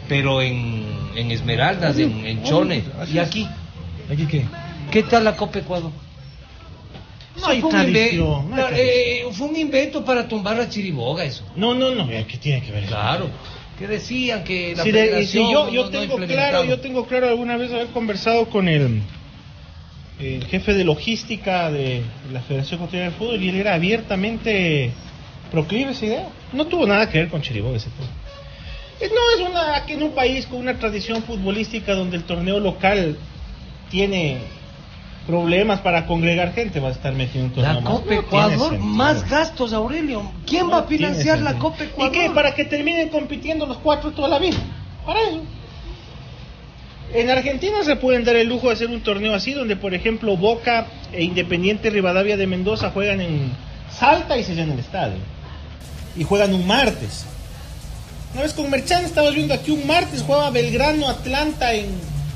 pero en, en Esmeraldas, en, en Chone. ¿Y aquí? ¿Aquí qué? ¿Qué tal la Copa Ecuador? No hay fue, un tradición, inve- no hay no, eh, fue un invento para tumbar a Chiriboga, eso. No, no, no, ¿qué tiene que ver eso? Claro. Que decían que la Sí, de- federación sí, yo, yo no- no tengo implementaba. claro, yo tengo claro alguna vez haber conversado con el, el jefe de logística de la Federación Ecuatoriana de Fútbol y él era abiertamente proclive a esa idea. No tuvo nada que ver con Chiriboga ese tema. Eh, No es una aquí en un país con una tradición futbolística donde el torneo local tiene problemas para congregar gente, va a estar metido en un torneo La más. Copa No Ecuador, tiene más sentido. gastos, Aurelio. ¿Quién No va a tiene financiar la sentido. Copa Ecuador? ¿Y qué? Para que terminen compitiendo los cuatro toda la vida. Para eso. En Argentina se pueden dar el lujo de hacer un torneo así, donde por ejemplo Boca e Independiente Rivadavia de Mendoza juegan en Salta y se llena el estadio. Y juegan un martes. Una vez con Merchan estabas viendo aquí un martes, jugaba Belgrano, Atlanta en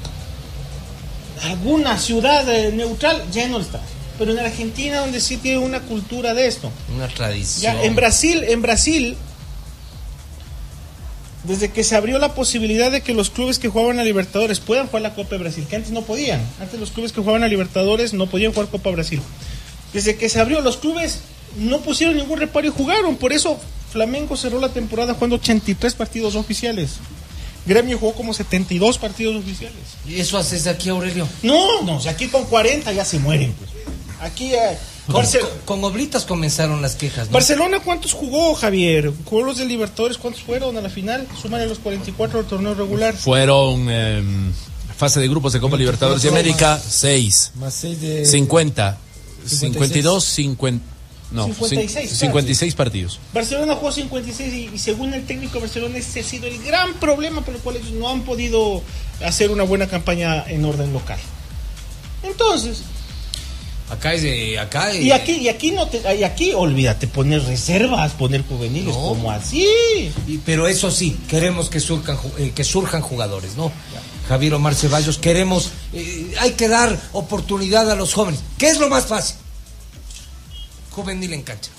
alguna ciudad eh, neutral, lleno el estadio. Pero en Argentina, donde sí tiene una cultura de esto. Una tradición. Ya, en Brasil, en Brasil, desde que se abrió la posibilidad de que los clubes que jugaban a Libertadores puedan jugar la Copa de Brasil, que antes no podían. Antes los clubes que jugaban a Libertadores no podían jugar Copa Brasil. Desde que se abrió, los clubes no pusieron ningún reparo y jugaron. Por eso Flamengo cerró la temporada jugando ochenta y tres partidos oficiales. Gremio jugó como setenta y dos partidos oficiales. ¿Y eso haces aquí, Aurelio? No, no, o sea, aquí con cuarenta ya se mueren. Pues. Aquí... Eh, Con, Barce- con- con oblitas comenzaron las quejas, ¿no? Barcelona, ¿cuántos jugó, Javier? ¿Jugó los de Libertadores? ¿Cuántos fueron a la final? Súmale los cuarenta y cuatro del torneo regular. Fueron eh, fase de grupos de Copa Libertadores de América, seis. Más seis de... cincuenta. cincuenta y dos, cincuenta. No, cincuenta y seis, cin- cincuenta y seis partidos. Barcelona jugó cincuenta y seis y, y según el técnico de Barcelona ese ha sido el gran problema por el cual ellos no han podido hacer una buena campaña en orden local. Entonces, Acá es de... Acá es- y aquí y aquí no te, y aquí olvídate poner reservas, poner juveniles, No. como así. Y- pero eso sí, queremos que surjan, ju- eh, que surjan jugadores, ¿no? Javier Omar Ceballos, queremos... eh, hay que dar oportunidad a los jóvenes. ¿Qué es lo más fácil? Juvenil en cancha.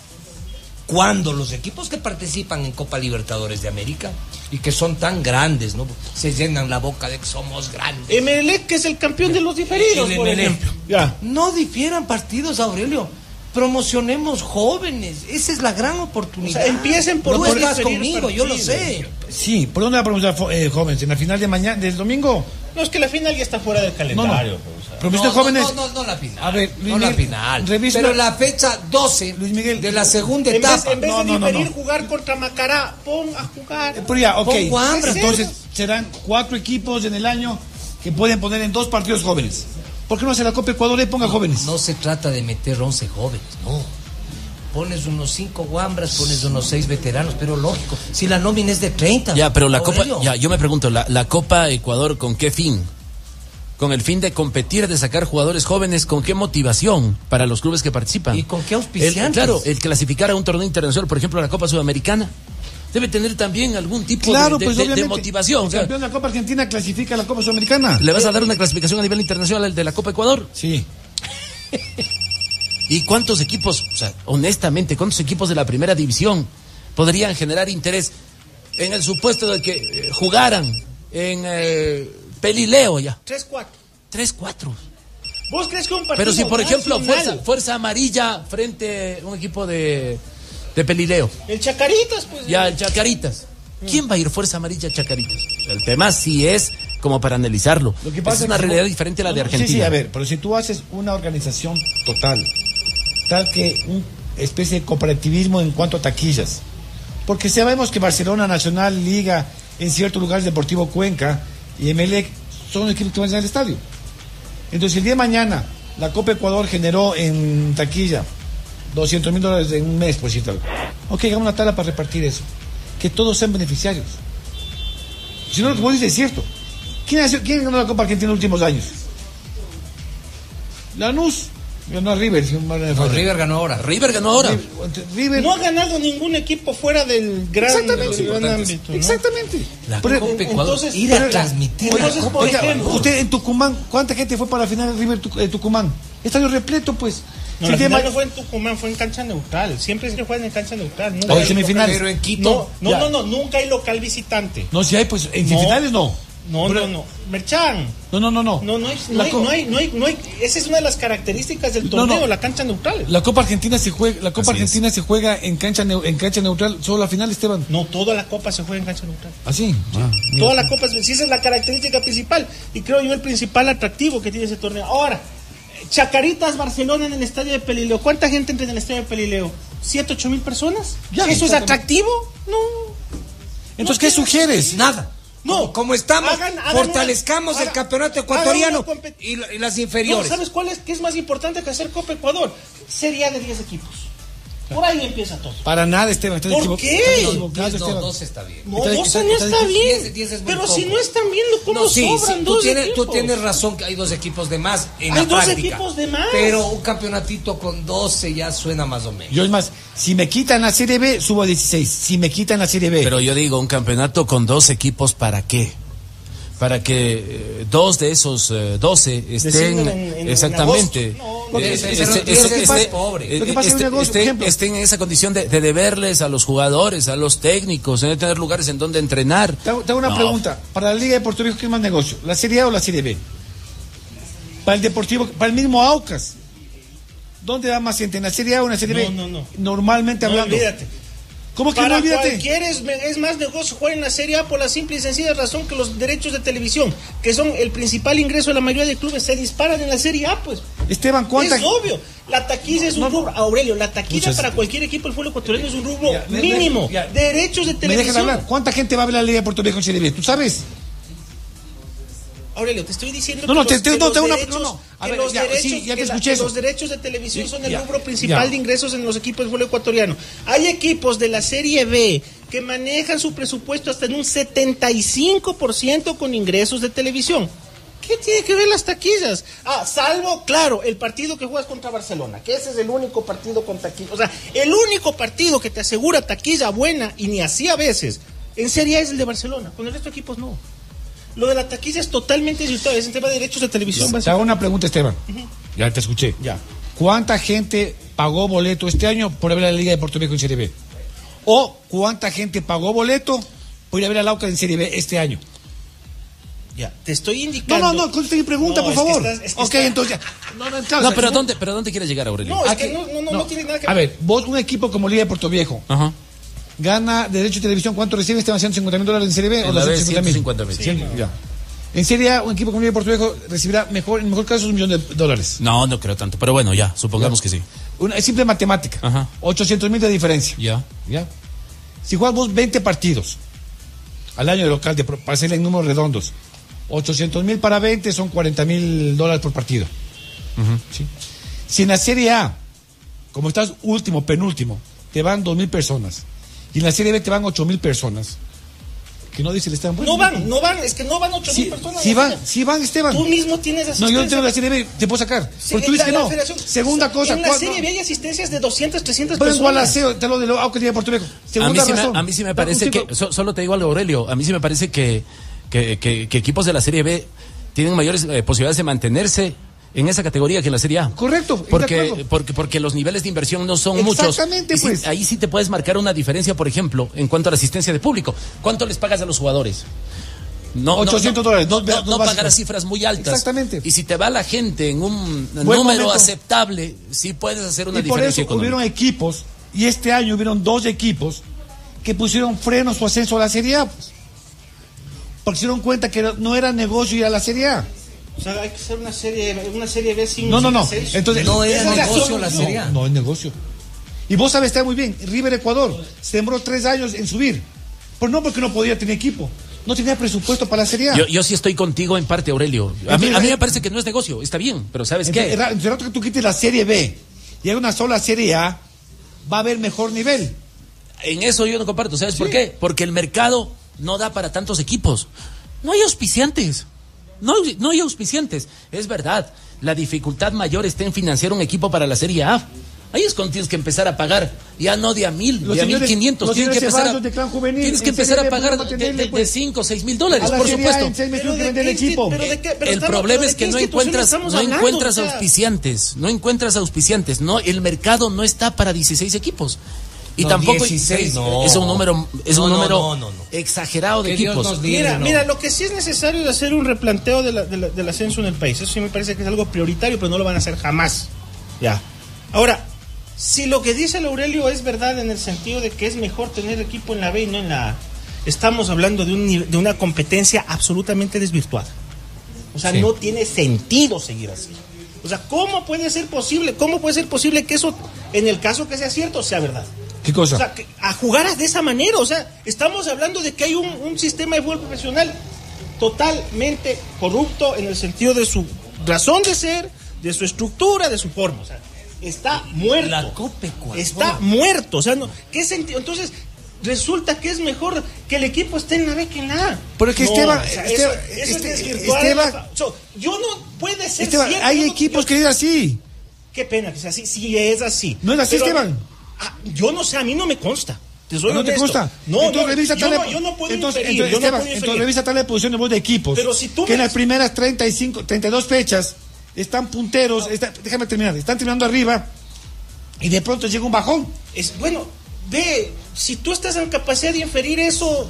Cuando los equipos que participan en Copa Libertadores de América y que son tan grandes, ¿no? Se llenan la boca de que somos grandes. Emelec, que es el campeón de los diferidos, El por Emelec. ejemplo. Ya. No difieran partidos, Aurelio. Promocionemos jóvenes. Esa es la gran O oportunidad. sea, empiecen por Tú no estás diferir conmigo, yo lo partidos. sé. Sí, ¿por dónde va a promocionar fo- eh, jóvenes? ¿En la final de mañana, del domingo? No, es que la final ya está fuera del No, calendario. no. pues, o sea. Promocionar No, jóvenes... no, no, no la final. A ver, Luis no la Miguel, final. revisa- Pero la fecha doce Luis Miguel, de la segunda En vez, etapa. en vez No, de no, no, diferir no. jugar contra Macará, pon a jugar. Eh, Pero ya, ok. Pongo hambre. Entonces serán cuatro equipos en el año que pueden poner en dos partidos jóvenes. ¿Por qué no hace la Copa Ecuador y ponga jóvenes? No se trata de meter once jóvenes, no. Pones unos cinco guambras, pones unos seis veteranos, pero lógico, si la nómina es de treinta. Ya, pero la Aurelio. Copa, ya, yo me pregunto, la, la Copa Ecuador, ¿con qué fin? Con el fin de competir, de sacar jugadores jóvenes, ¿con qué motivación para los clubes que participan? ¿Y con qué El- auspiciantes? claro, el clasificar a un torneo internacional, por ejemplo, la Copa Sudamericana, debe tener también algún tipo Claro, de, de- pues de- de obviamente. motivación. El O sea, campeón de la Copa Argentina clasifica a la Copa Sudamericana. ¿le vas a dar una clasificación a nivel internacional al de la Copa Ecuador? Sí. ¿Y cuántos equipos, o sea, honestamente, cuántos equipos de la primera división podrían generar interés en el supuesto de que eh, jugaran en eh, Pelileo ya? tres cuatro. Tres, cuatro. ¿Vos crees que un partido Pero si, por ejemplo, nacional, fuerza, fuerza Amarilla frente a un equipo de, de Pelileo, el Chacaritas, pues. ya el Chacaritas, ¿quién va a ir Fuerza Amarilla a Chacaritas? El tema sí es como para analizarlo. Lo que pasa es una que- realidad diferente a la de No, no, Argentina. Sí, sí, a ver, pero si tú haces una organización total, tal que una especie de cooperativismo en cuanto a taquillas, porque sabemos que Barcelona, Nacional, Liga, en ciertos lugares, Deportivo Cuenca y Emelec son equipos que van a llenar el estadio. Entonces, el día de mañana, la Copa Ecuador generó en taquilla doscientos mil dólares en un mes, por decirte algo. Ok, hagamos una tabla para repartir eso. Que todos sean beneficiarios. Si no, lo que vos dices es cierto. ¿Quién, ha- quién ganó la Copa Argentina en los últimos años? Lanús ganó a River. Si no, No, River ganó ahora. River ganó ahora. River. No ha ganado ningún equipo fuera del gran, Exactamente. del gran ámbito. ¿no? Exactamente. La Pero- Copa Ecuador, entonces, ir a pero- transmitir. Oiga, la Copa por Oiga, ejemplo. usted en Tucumán, ¿cuánta gente fue para la final de River Tuc- eh, Tucumán? Estadio repleto, pues. No, si la final ma... no fue en Tucumán, fue en cancha neutral. Siempre se juega en cancha neutral. Nunca O hay en semifinales. Pero en Quito. No, no, no, no, nunca hay local visitante. No, si hay, pues en No. semifinales no. No, Pero... no, no. Merchan. No, no, no, no. No, no hay, no La hay, co- no hay, no hay, no hay. Esa es una de las características del No, torneo, no. la cancha neutral. La Copa Argentina se juega, la Copa Así Argentina se juega en cancha neu- en cancha neutral, solo la final, Esteban. No, toda la Copa se juega en cancha neutral. Así. Ah, mira. Toda la Copa, sí, esa es la característica principal. Y creo yo el principal atractivo que tiene ese torneo. Ahora, Chacaritas, Barcelona en el estadio de Pelileo. ¿Cuánta gente entra en el estadio de Pelileo? ¿Siete, ocho mil personas? Ya, ¿Eso es exactamente. atractivo? No. Entonces, No ¿qué tiene- sugieres? Nada. No. Como, como estamos, Hagan- hagan fortalezcamos una- el campeonato hagan ecuatoriano una compet- y, la- y las No, inferiores. ¿sabes cuál es? ¿Qué es más importante que hacer Copa Ecuador? Serie A de diez equipos. Por ahí empieza todo. Para nada, Esteban. Estás ¿Por equivo- qué? estás No, equivocado, no, Esteban. doce está bien. No, Está- doce está- no está- está bien. diez, diez es muy Pero si poco. no están bien, ¿cómo No, sí, sobran sí, tú, dos tienes, tú equipos? tienes razón que hay dos equipos de más en Hay la dos práctica. equipos de más. Pero un campeonatito con doce ya suena más o menos. Yo es más, si me quitan la Serie B, subo a dieciséis. Si me quitan la Serie B. Pero yo digo, un campeonato con dos equipos, ¿para qué? Para que eh, dos de esos eh, doce estén Desciendan en- en- exactamente en agosto. No, eh, pero- este- pero este- diez este- es más este- pobre. eh, Lo que pasa es este- un negocio, este- por ejemplo. estén en esa condición de, de deberles a los jugadores, a los técnicos, de tener lugares en donde entrenar. Te hago, te hago una No. pregunta. Para la Liga de Puerto Rico, ¿qué es más negocio? ¿La Serie A o la Serie B? Para el Deportivo, para el mismo Aucas. ¿Dónde va más gente? ¿En la Serie A o en la Serie B? No, no, no. Normalmente No, hablando. olvídate. ¿Cómo que no Para olvídate? cualquiera es, es más negocio jugar en la Serie A por la simple y sencilla razón que los derechos de televisión, que son el principal ingreso de la mayoría de clubes, se disparan en la Serie A, pues. Esteban, ¿cuánta? Es obvio. La taquilla es un No, rubro. Aurelio, la taquilla muchas- para cualquier equipo del fútbol ecuatoriano es un rubro Ya, me- mínimo. me- ya. Derechos de ¿Me dejan televisión. hablar? ¿Cuánta gente va a ver la Liga de Puerto Rico en Serie B? ¿Tú sabes? Aurelio, te estoy diciendo No, que no, te- los, te- que no, los te hago una- derechos, no, no. A que ver, los ya, derechos- sí, ya te que la- escuché que eso. los derechos de televisión son el Ya, rubro principal ya. de ingresos en los equipos del fútbol ecuatoriano. Hay equipos de la Serie B que manejan su presupuesto hasta en un setenta y cinco por ciento con ingresos de televisión. ¿Qué tiene que ver las taquillas? Ah, salvo, claro, el partido que juegas contra Barcelona, que ese es el único partido con taquilla. O sea, el único partido que te asegura taquilla buena, y ni así a veces, en Serie A es el de Barcelona. Con el resto de equipos no. Lo de la taquilla es totalmente disfrutado, es un tema de derechos de televisión. Te hago una pregunta, Esteban. Ya te escuché. Ya. ¿Cuánta gente pagó boleto este año por ver la Liga de Puerto Rico en Serie B? ¿O cuánta gente pagó boleto por ir a ver al Aucas en Serie B este año? Ya, te estoy No, indicando. no, no, contesta mi pregunta, No, por es que favor. estás- es que ok, está- entonces ya. No, no, claro, No, o sea, pero si ¿dónde, pero ¿dónde quieres llegar, Aurelio? No, es Aquí- que no, no, no, no tiene nada que A ver. ver, vos, un equipo como Liga de Puerto Viejo, Ajá. gana derecho de televisión, ¿cuánto recibe? ¿Esteban? ¿ciento cincuenta mil dólares en Serie B? En ¿O la B, doscientos cincuenta mil? ciento cincuenta mil. Sí, ya. En Serie A, un equipo como Liga de Puerto Viejo recibirá, mejor, en el mejor caso, un millón de dólares. No, no creo tanto, pero bueno, ya, supongamos que sí. Una, es simple matemática. Ajá. ochocientos mil de diferencia. Ya. ¿Ya? Si juegas vos veinte partidos al año de local, de, pro- para hacerle en números redondos, ochocientos mil para veinte son cuarenta mil dólares por partido. ¿Sí? Si en la Serie A, como estás último, penúltimo, te van dos mil personas, y en la Serie B te van ocho mil personas, que no dice el Esteban. No van, no van, es que no van ocho mil Sí, personas. sí van, sí van, Esteban. Tú mismo tienes No, asistencia. yo no tengo la Serie B, te puedo sacar. Sí, Pero tú en dices que la- la no. federación- Segunda cosa. En la ¿cuándo? Serie B hay asistencias de doscientas, trescientas Pero en personas. Gualaceo, te lo de lo Aucas de Puerto Rico. A mí, Segunda sí me, razón. a mí sí me Un parece tipo- que, so- solo te digo algo, Aurelio, a mí sí me parece que, que, que- que equipos de la Serie B tienen mayores eh, posibilidades de mantenerse en esa categoría que en la Serie A. Correcto, de Porque, acuerdo. porque, porque los niveles de inversión no son muchos. Exactamente, Y sí, pues. ahí sí te puedes marcar una diferencia, por ejemplo, en cuanto a la asistencia de público. ¿Cuánto les pagas a los jugadores? No, no, ochocientos no, dólares, No, dos- no, dos no básicos. pagar cifras muy altas. Exactamente. Y si te va la gente en un Buen número momento. aceptable, sí puedes hacer una Y por diferencia eso económica. hubieron equipos, y este año hubieron dos equipos que pusieron freno a su ascenso a la Serie A. Pues. Porque se dieron cuenta que no era negocio ir a la Serie A. O sea, hay que hacer una serie, una serie B sin No, no, sin no. ascenso. Entonces, No era Esa es la negocio solución. la Serie A. No, no es negocio. Y vos sabes, está muy bien. River Ecuador se demoró tres años en subir. Pues no porque no podía tener equipo. No tenía presupuesto para la Serie A. Yo, yo sí estoy contigo en parte, Aurelio. A mí, a mí me parece que no es negocio, está bien, pero ¿sabes qué? Entonces, el rato que tú quites la Serie B y hay una sola Serie A, va a haber mejor nivel. En eso yo no comparto, ¿sabes por qué? Porque el mercado no da para tantos equipos. No hay auspiciantes. No, no hay auspiciantes. Es verdad, la dificultad mayor está en financiar un equipo para la Serie A. Ahí es cuando tienes que empezar a pagar, ya no de a mil, Los de a mil señores- quinientos. los Tienes que señores empezar a, Ceballos de Clan Juvenil, tienes que en empezar Serie a B pagar podemos de, tenerle, de, de pues. cinco, seis mil dólares, A la por Serie A supuesto. en seis meses Pero que de vender el qué equipo. insti- pero de qué- pero El estamos- problema pero es de que qué no institución encuentras, estamos no hablando, encuentras o sea, auspiciantes, no encuentras auspiciantes, no, el mercado no está para dieciséis equipos. Y No, tampoco dieciséis, no. es un número, es No, un no, número no, no, no. exagerado de Que Dios equipos. nos libre. Mira, no. mira, lo que sí es necesario es hacer un replanteo de la- de la- del ascenso en el país. Eso sí me parece que es algo prioritario, pero no lo van a hacer jamás. Ya. Ahora, si lo que dice el Aurelio es verdad en el sentido de que es mejor tener equipo en la B y no en la A, estamos hablando de, un, nive- de una competencia absolutamente desvirtuada. O sea, Sí. no tiene sentido seguir así. O sea, ¿cómo puede ser posible? ¿Cómo puede ser posible que eso, en el caso que sea cierto, sea verdad? ¿Qué cosa? O sea, que a jugar de esa manera, o sea, estamos hablando de que hay un, un sistema de fútbol profesional totalmente corrupto en el sentido de su razón de ser, de su estructura, de su forma. O sea, está muerto. La Copecuador. Está muerto. O sea, no, ¿qué sentido? Entonces, resulta que es mejor que el equipo esté en la B que en la A. Pero es que No, Esteban, o sea, Esteban, eso- eso es este- desvirtuar Esteban- la- o sea, yo no puede ser Esteban, cierto, hay yo no- equipos yo- que es así. Qué pena que sea así. Si es así. ¿No es así, Pero a mí- Esteban? ah, yo no sé, a mí no me consta. Te soy ¿No te honesto. consta? No, entonces, no, revisa yo, tal no, yo no puedo entonces, inferir. entonces, yo no Esteban, puedo entonces inferir. revisa tal de posición de voz de equipos. Pero si tú que en me- las primeras treinta y cinco, treinta y dos fechas están punteros, está- déjame terminar, están terminando arriba y de pronto llega un bajón. Es, bueno, ve, si tú estás en capacidad de inferir eso,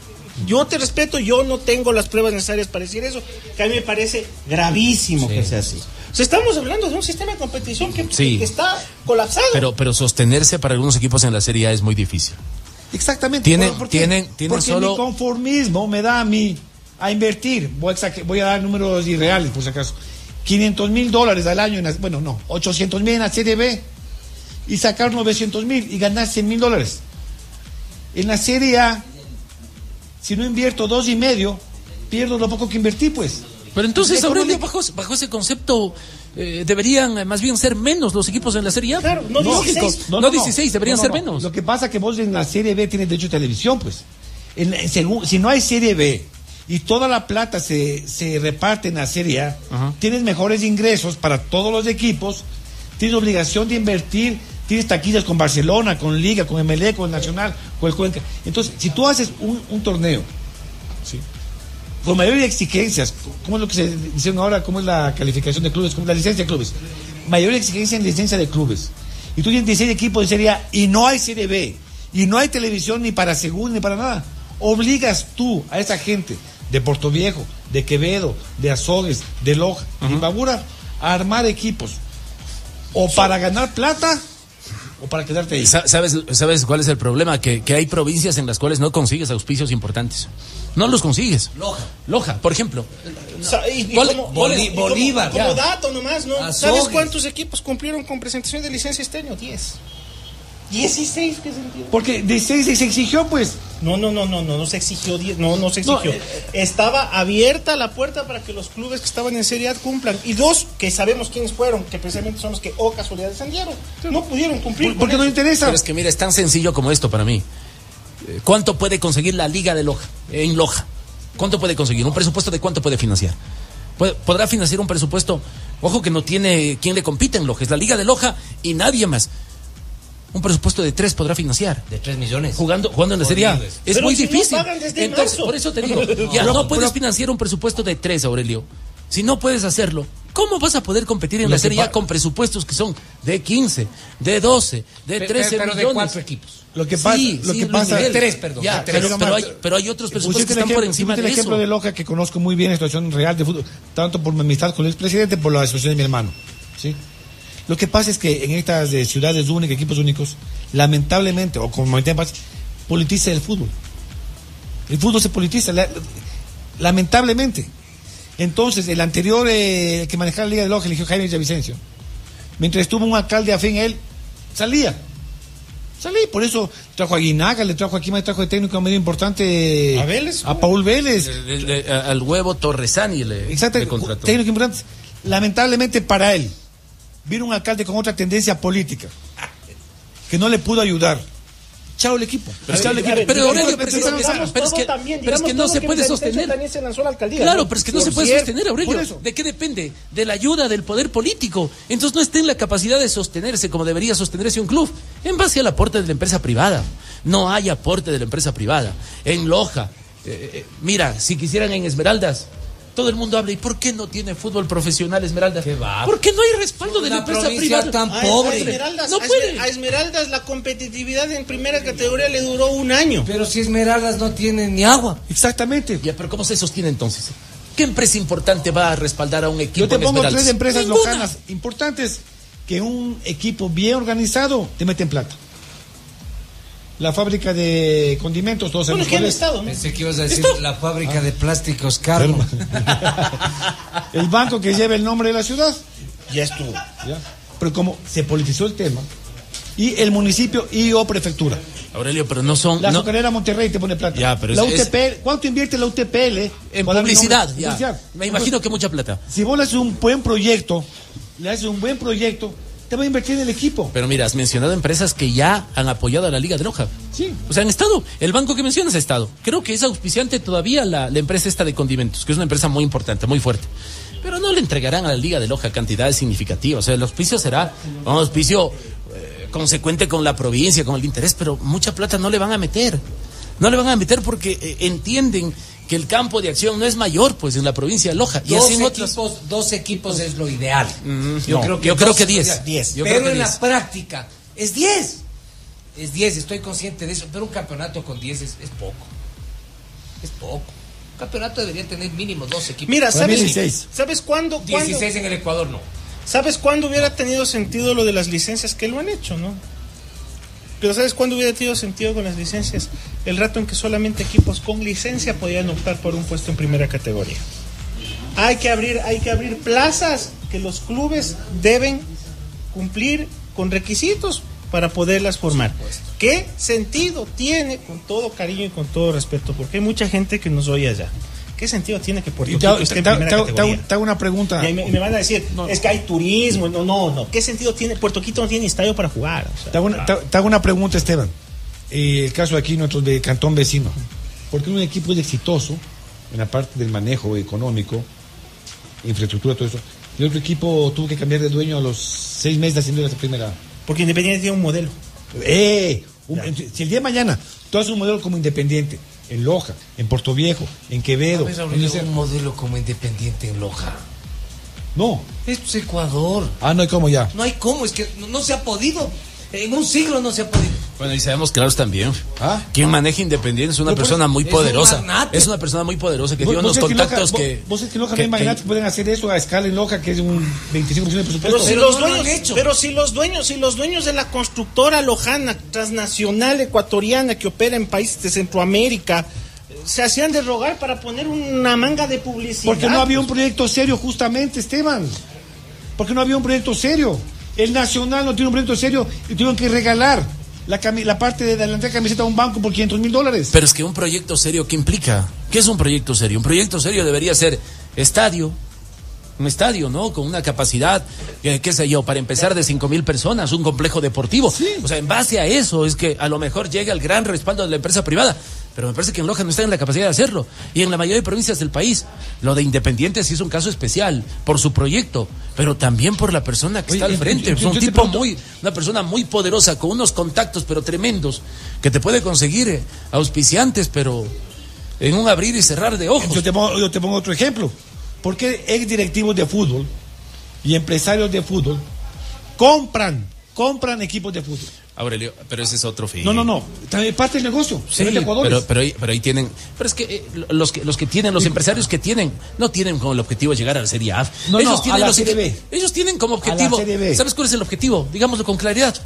yo te respeto, yo no tengo las pruebas necesarias para decir eso, que a mí me parece gravísimo Sí. que sea así. O sea, estamos hablando de un sistema de competición que, Sí. que está colapsado. Pero, pero sostenerse para algunos equipos en la Serie A es muy difícil. Exactamente. Tienen- ¿Por- por qué? tienen- tienen Porque solo- mi conformismo me da a mí a invertir. Voy a, saque- voy a dar números irreales, por si acaso. quinientos mil dólares al año, en la- bueno, no, ochocientos mil en la Serie B y sacar novecientos mil y ganar cien mil dólares. En la Serie A, si no invierto dos y medio, pierdo lo poco que invertí, pues. Pero entonces, Económico- Aurelio, bajo, bajo ese concepto, eh, deberían eh, más bien ser menos los equipos en la Serie A. Claro, no Lógico. dieciséis. No, dieciséis, deberían No, ser no, no. menos. Lo que pasa es que vos en la Serie B tienes derecho a televisión, pues. En, en segun- si no hay Serie B y toda la plata se, se reparte en la Serie A, Ajá. tienes mejores ingresos para todos los equipos, tienes obligación de invertir, tienes taquillas con Barcelona, con Liga, con M L E, con Nacional, con el Cuenca. Entonces, si tú haces un, un torneo, ¿sí?, con mayor exigencias, ¿cómo es lo que se dicen ahora? ¿Cómo es la calificación de clubes? ¿Cómo es la licencia de clubes? Mayor exigencia en licencia de clubes. Y tú tienes dieciséis equipos de Serie A y no hay Serie B, y no hay televisión ni para segunda ni para nada. Obligas tú a esa gente de Puerto Viejo, de Quevedo, de Azogues, de Loja, de Imbabura, a armar equipos. O para ganar plata, o para quedarte ahí. Sa- ¿Sabes, ¿Sabes cuál es el problema? Que, que hay provincias en las cuales no consigues auspicios importantes. No los consigues. Loja. Loja, por ejemplo. O sea, y- y ¿Cuál- como- Bolí- y como- Bolívar, Como, ya. dato nomás, ¿no? Azogues. ¿Sabes cuántos equipos cumplieron con presentación de licencia este año? diez. dieciséis, ¿qué sentido? Porque de seis se exigió, pues. No, no, no, no, no, no se exigió diez, no, no se exigió. No, eh, Estaba abierta la puerta para que los clubes que estaban en Serie A cumplan. Y dos, que sabemos quiénes fueron, que precisamente son los que, o casualidad, descendieron. No pudieron cumplir. ¿Por, con por qué no le eso. interesa? Pero es que mira, es tan sencillo como esto para mí. Eh, ¿Cuánto puede conseguir la Liga de Loja? En Loja. ¿Cuánto puede conseguir? ¿Un presupuesto de cuánto puede financiar? Puede- ¿Podrá financiar un presupuesto? Ojo que no tiene quien le compite en Loja. Es la Liga de Loja y nadie más. Un presupuesto de tres podrá financiar. De tres millones. Jugando, jugando en la Serie A. Horribles. Es Pero muy si no difícil. pagan desde Entonces, marzo. por eso te digo, ya Pero- no puedes pero- financiar un presupuesto de tres, Aurelio. Si no puedes hacerlo, ¿cómo vas a poder competir en Lo la que Serie A pa- con presupuestos que son de quince, de doce, de Pe- trece pero de millones? cuatro equipos. Lo que Sí, pasa, sí, lo que Luis pasa, Miguel. tres, perdón, Ya, de tres. pero, pero hay, pero hay otros presupuestos Pusiste que el están por ejemplo- encima pusiste de el ejemplo eso. de Loja, que conozco muy bien la situación real de fútbol, tanto por mi amistad con el expresidente, por la asociación de mi hermano. ¿Sí? Lo que pasa es que en estas eh, ciudades únicas, equipos únicos, lamentablemente, o como en pasa, politiza el fútbol. El fútbol se politiza, la- lamentablemente. Entonces, el anterior eh, el que manejaba la Liga de Loja eligió Jaime Villavicencio. Mientras estuvo un alcalde afín a él, salía. Salí, por eso trajo a Guinaga, le trajo aquí, me trajo de técnico medio importante ¿A Vélez? a Paul Vélez. Le- le- a- al huevo Torresani le, Exacto, le contrató. técnico importante. Lamentablemente para él, vino un alcalde con otra tendencia política, que no le pudo ayudar. chao el equipo. Pero, Chao el equipo. pero, Pero, Aurelio, pero, pero, pero, es que- pero, pero es que, también, pero es que digamos no se todo puede que Villavicencio sostener. también se lanzó a la alcaldía, Claro, ¿no? pero es que no Por se puede cierto, sostener, Aurelio. por eso. ¿De qué depende? De la ayuda del poder político. Entonces no está en la capacidad de sostenerse como debería sostenerse un club. En base al aporte de la empresa privada. No hay aporte de la empresa privada. En Loja, eh, eh, mira, si quisieran en Esmeraldas, todo el mundo habla, ¿y por qué no tiene fútbol profesional Esmeraldas? ¿Qué va? ¿Por qué no hay respaldo de la Una empresa provincia privada? tan A- pobre. A Esmeraldas, No a Esmer- puede. a Esmeraldas la competitividad en primera categoría le duró un año. Pero si Esmeraldas no tiene ni agua. exactamente. Ya, pero ¿cómo se sostiene entonces? ¿Qué empresa importante va a respaldar a un equipo Yo te en pongo Esmeraldas? tres empresas Ninguna. lojanas importantes que un equipo bien organizado te mete en plata. La fábrica de condimentos, todos Bueno, sabemos que han cuál es. estado, ¿no? Pensé que ibas a decir la fábrica de plásticos Carmo. El banco que lleva el nombre de la ciudad. Ya estuvo. ¿Ya? Pero como se politizó el tema, y el municipio y o prefectura. Aurelio, pero no son... La no- azucarera Monterrey te pone plata. Ya, pero la es- U T P L, ¿cuánto invierte la U T P L? en para darle publicidad, nombre? ya. Publicidad. Me imagino que mucha plata. Si vos le haces un buen proyecto, le haces un buen proyecto, te va a invertir en el equipo. Pero mira, has mencionado empresas que ya han apoyado a la Liga de Loja. Sí. O sea, han estado. El banco que mencionas ha estado. Creo que es auspiciante todavía la, la empresa esta de condimentos, que es una empresa muy importante, muy fuerte. Pero no le entregarán a la Liga de Loja cantidades significativas. O sea, el auspicio será un auspicio eh, consecuente con la provincia, con el interés, pero mucha plata no le van a meter. No le van a meter porque eh, entienden que el campo de acción no es mayor, pues, en la provincia de Loja. Y Dos así en otras. equipos, dos equipos es lo ideal. yo creo que- yo creo dos que es lo diez. ideal. Diez. Yo Pero creo que en diez. la práctica es diez. Es diez, estoy consciente de eso. Pero un campeonato con diez es, es poco. Es poco. Un campeonato debería tener mínimo dos equipos. Mira, Para mí ¿sabes, dieciséis. ¿sabes cuándo, cuándo- dieciséis en el Ecuador no. ¿Sabes cuándo hubiera tenido sentido lo de las licencias? Que lo han hecho, ¿no? Pero ¿sabes cuándo hubiera tenido sentido con las licencias? El rato en que solamente equipos con licencia podían optar por un puesto en primera categoría. Hay que abrir, hay que abrir plazas que los clubes deben cumplir con requisitos para poderlas formar. ¿Qué sentido tiene, con todo cariño y con todo respeto, porque hay mucha gente que nos oye allá? ¿Qué sentido tiene que Puerto Y te, Rico te- esté en te- primera te- te- categoría? te hago una pregunta. Y ahí me, y me van a decir, es que hay turismo. No, no, no. ¿Qué sentido tiene? Puerto Quito no tiene estadio para jugar. O sea, Te hago una, te- te hago una pregunta, Esteban. Eh, el caso aquí, nuestros de Cantón Vecino. ¿Por qué un equipo es exitoso en la parte del manejo económico, infraestructura, todo eso? Y el otro equipo tuvo que cambiar de dueño a los seis meses haciendo la primera. porque Independiente tiene un modelo. ¡Eh! Un- si el día de mañana tú haces un modelo como Independiente, en Loja, en Puerto Viejo, en Quevedo, ¿Sabes, en Aurelio, ese- un modelo como Independiente en Loja? no. Esto es Ecuador. Ah, no hay cómo ya. No hay cómo, es que no, no se ha podido. En un siglo no se ha podido. Bueno, y sabemos claros también. ¿Ah? Quien maneja Independiente es una No, pues, persona muy es un poderosa. magnate. Es una persona muy poderosa que ¿Vos- tiene vos unos sabés que Loja- contactos vos- que. Vos sabés que Loja que- no hay magnates que- que pueden hacer eso a escala en Loja, que es un veinticinco por ciento de Pero presupuesto. si Pero los no lo dueños, han hecho. pero si los dueños, si los dueños de la constructora lojana transnacional ecuatoriana que opera en países de Centroamérica eh, se hacían de rogar para poner una manga de publicidad. Porque no había un proyecto serio, justamente, Esteban. Porque no había un proyecto serio. El Nacional no tiene un proyecto serio y tuvieron que regalar la, cami- la parte de la camiseta a un banco por quinientos mil dólares. Pero es que un proyecto serio, ¿qué implica? ¿Qué es un proyecto serio? Un proyecto serio debería ser estadio. Un estadio, ¿no? Con una capacidad, eh, qué sé yo, para empezar de cinco mil personas, un complejo deportivo. O sea, en base a eso es que a lo mejor llega el gran respaldo de la empresa privada. Pero me parece que en Loja no está en la capacidad de hacerlo. Y en la mayoría de provincias del país. Lo de Independiente sí es un caso especial, por su proyecto, pero también por la persona que Oye, está al yo- frente. yo- Es yo un te tipo pregunto- muy, una persona muy poderosa, con unos contactos, pero tremendos, que te puede conseguir eh, auspiciantes, pero en un abrir y cerrar de ojos. Yo te, pongo, yo te pongo otro ejemplo. ¿Por qué ex directivos de fútbol y empresarios de fútbol compran, compran equipos de fútbol? Aurelio, pero ese es otro fin. No, no, no. También parte del negocio. Sí, de Ecuador. pero, pero, ahí, pero ahí tienen. Pero es que eh, los que los que tienen, los empresarios que tienen, no tienen como el objetivo llegar a la Serie A. No, ellos no, tienen a la los- Serie B. Ellos tienen como A la objetivo. Serie B. ¿Sabes cuál es el objetivo? Digámoslo con claridad.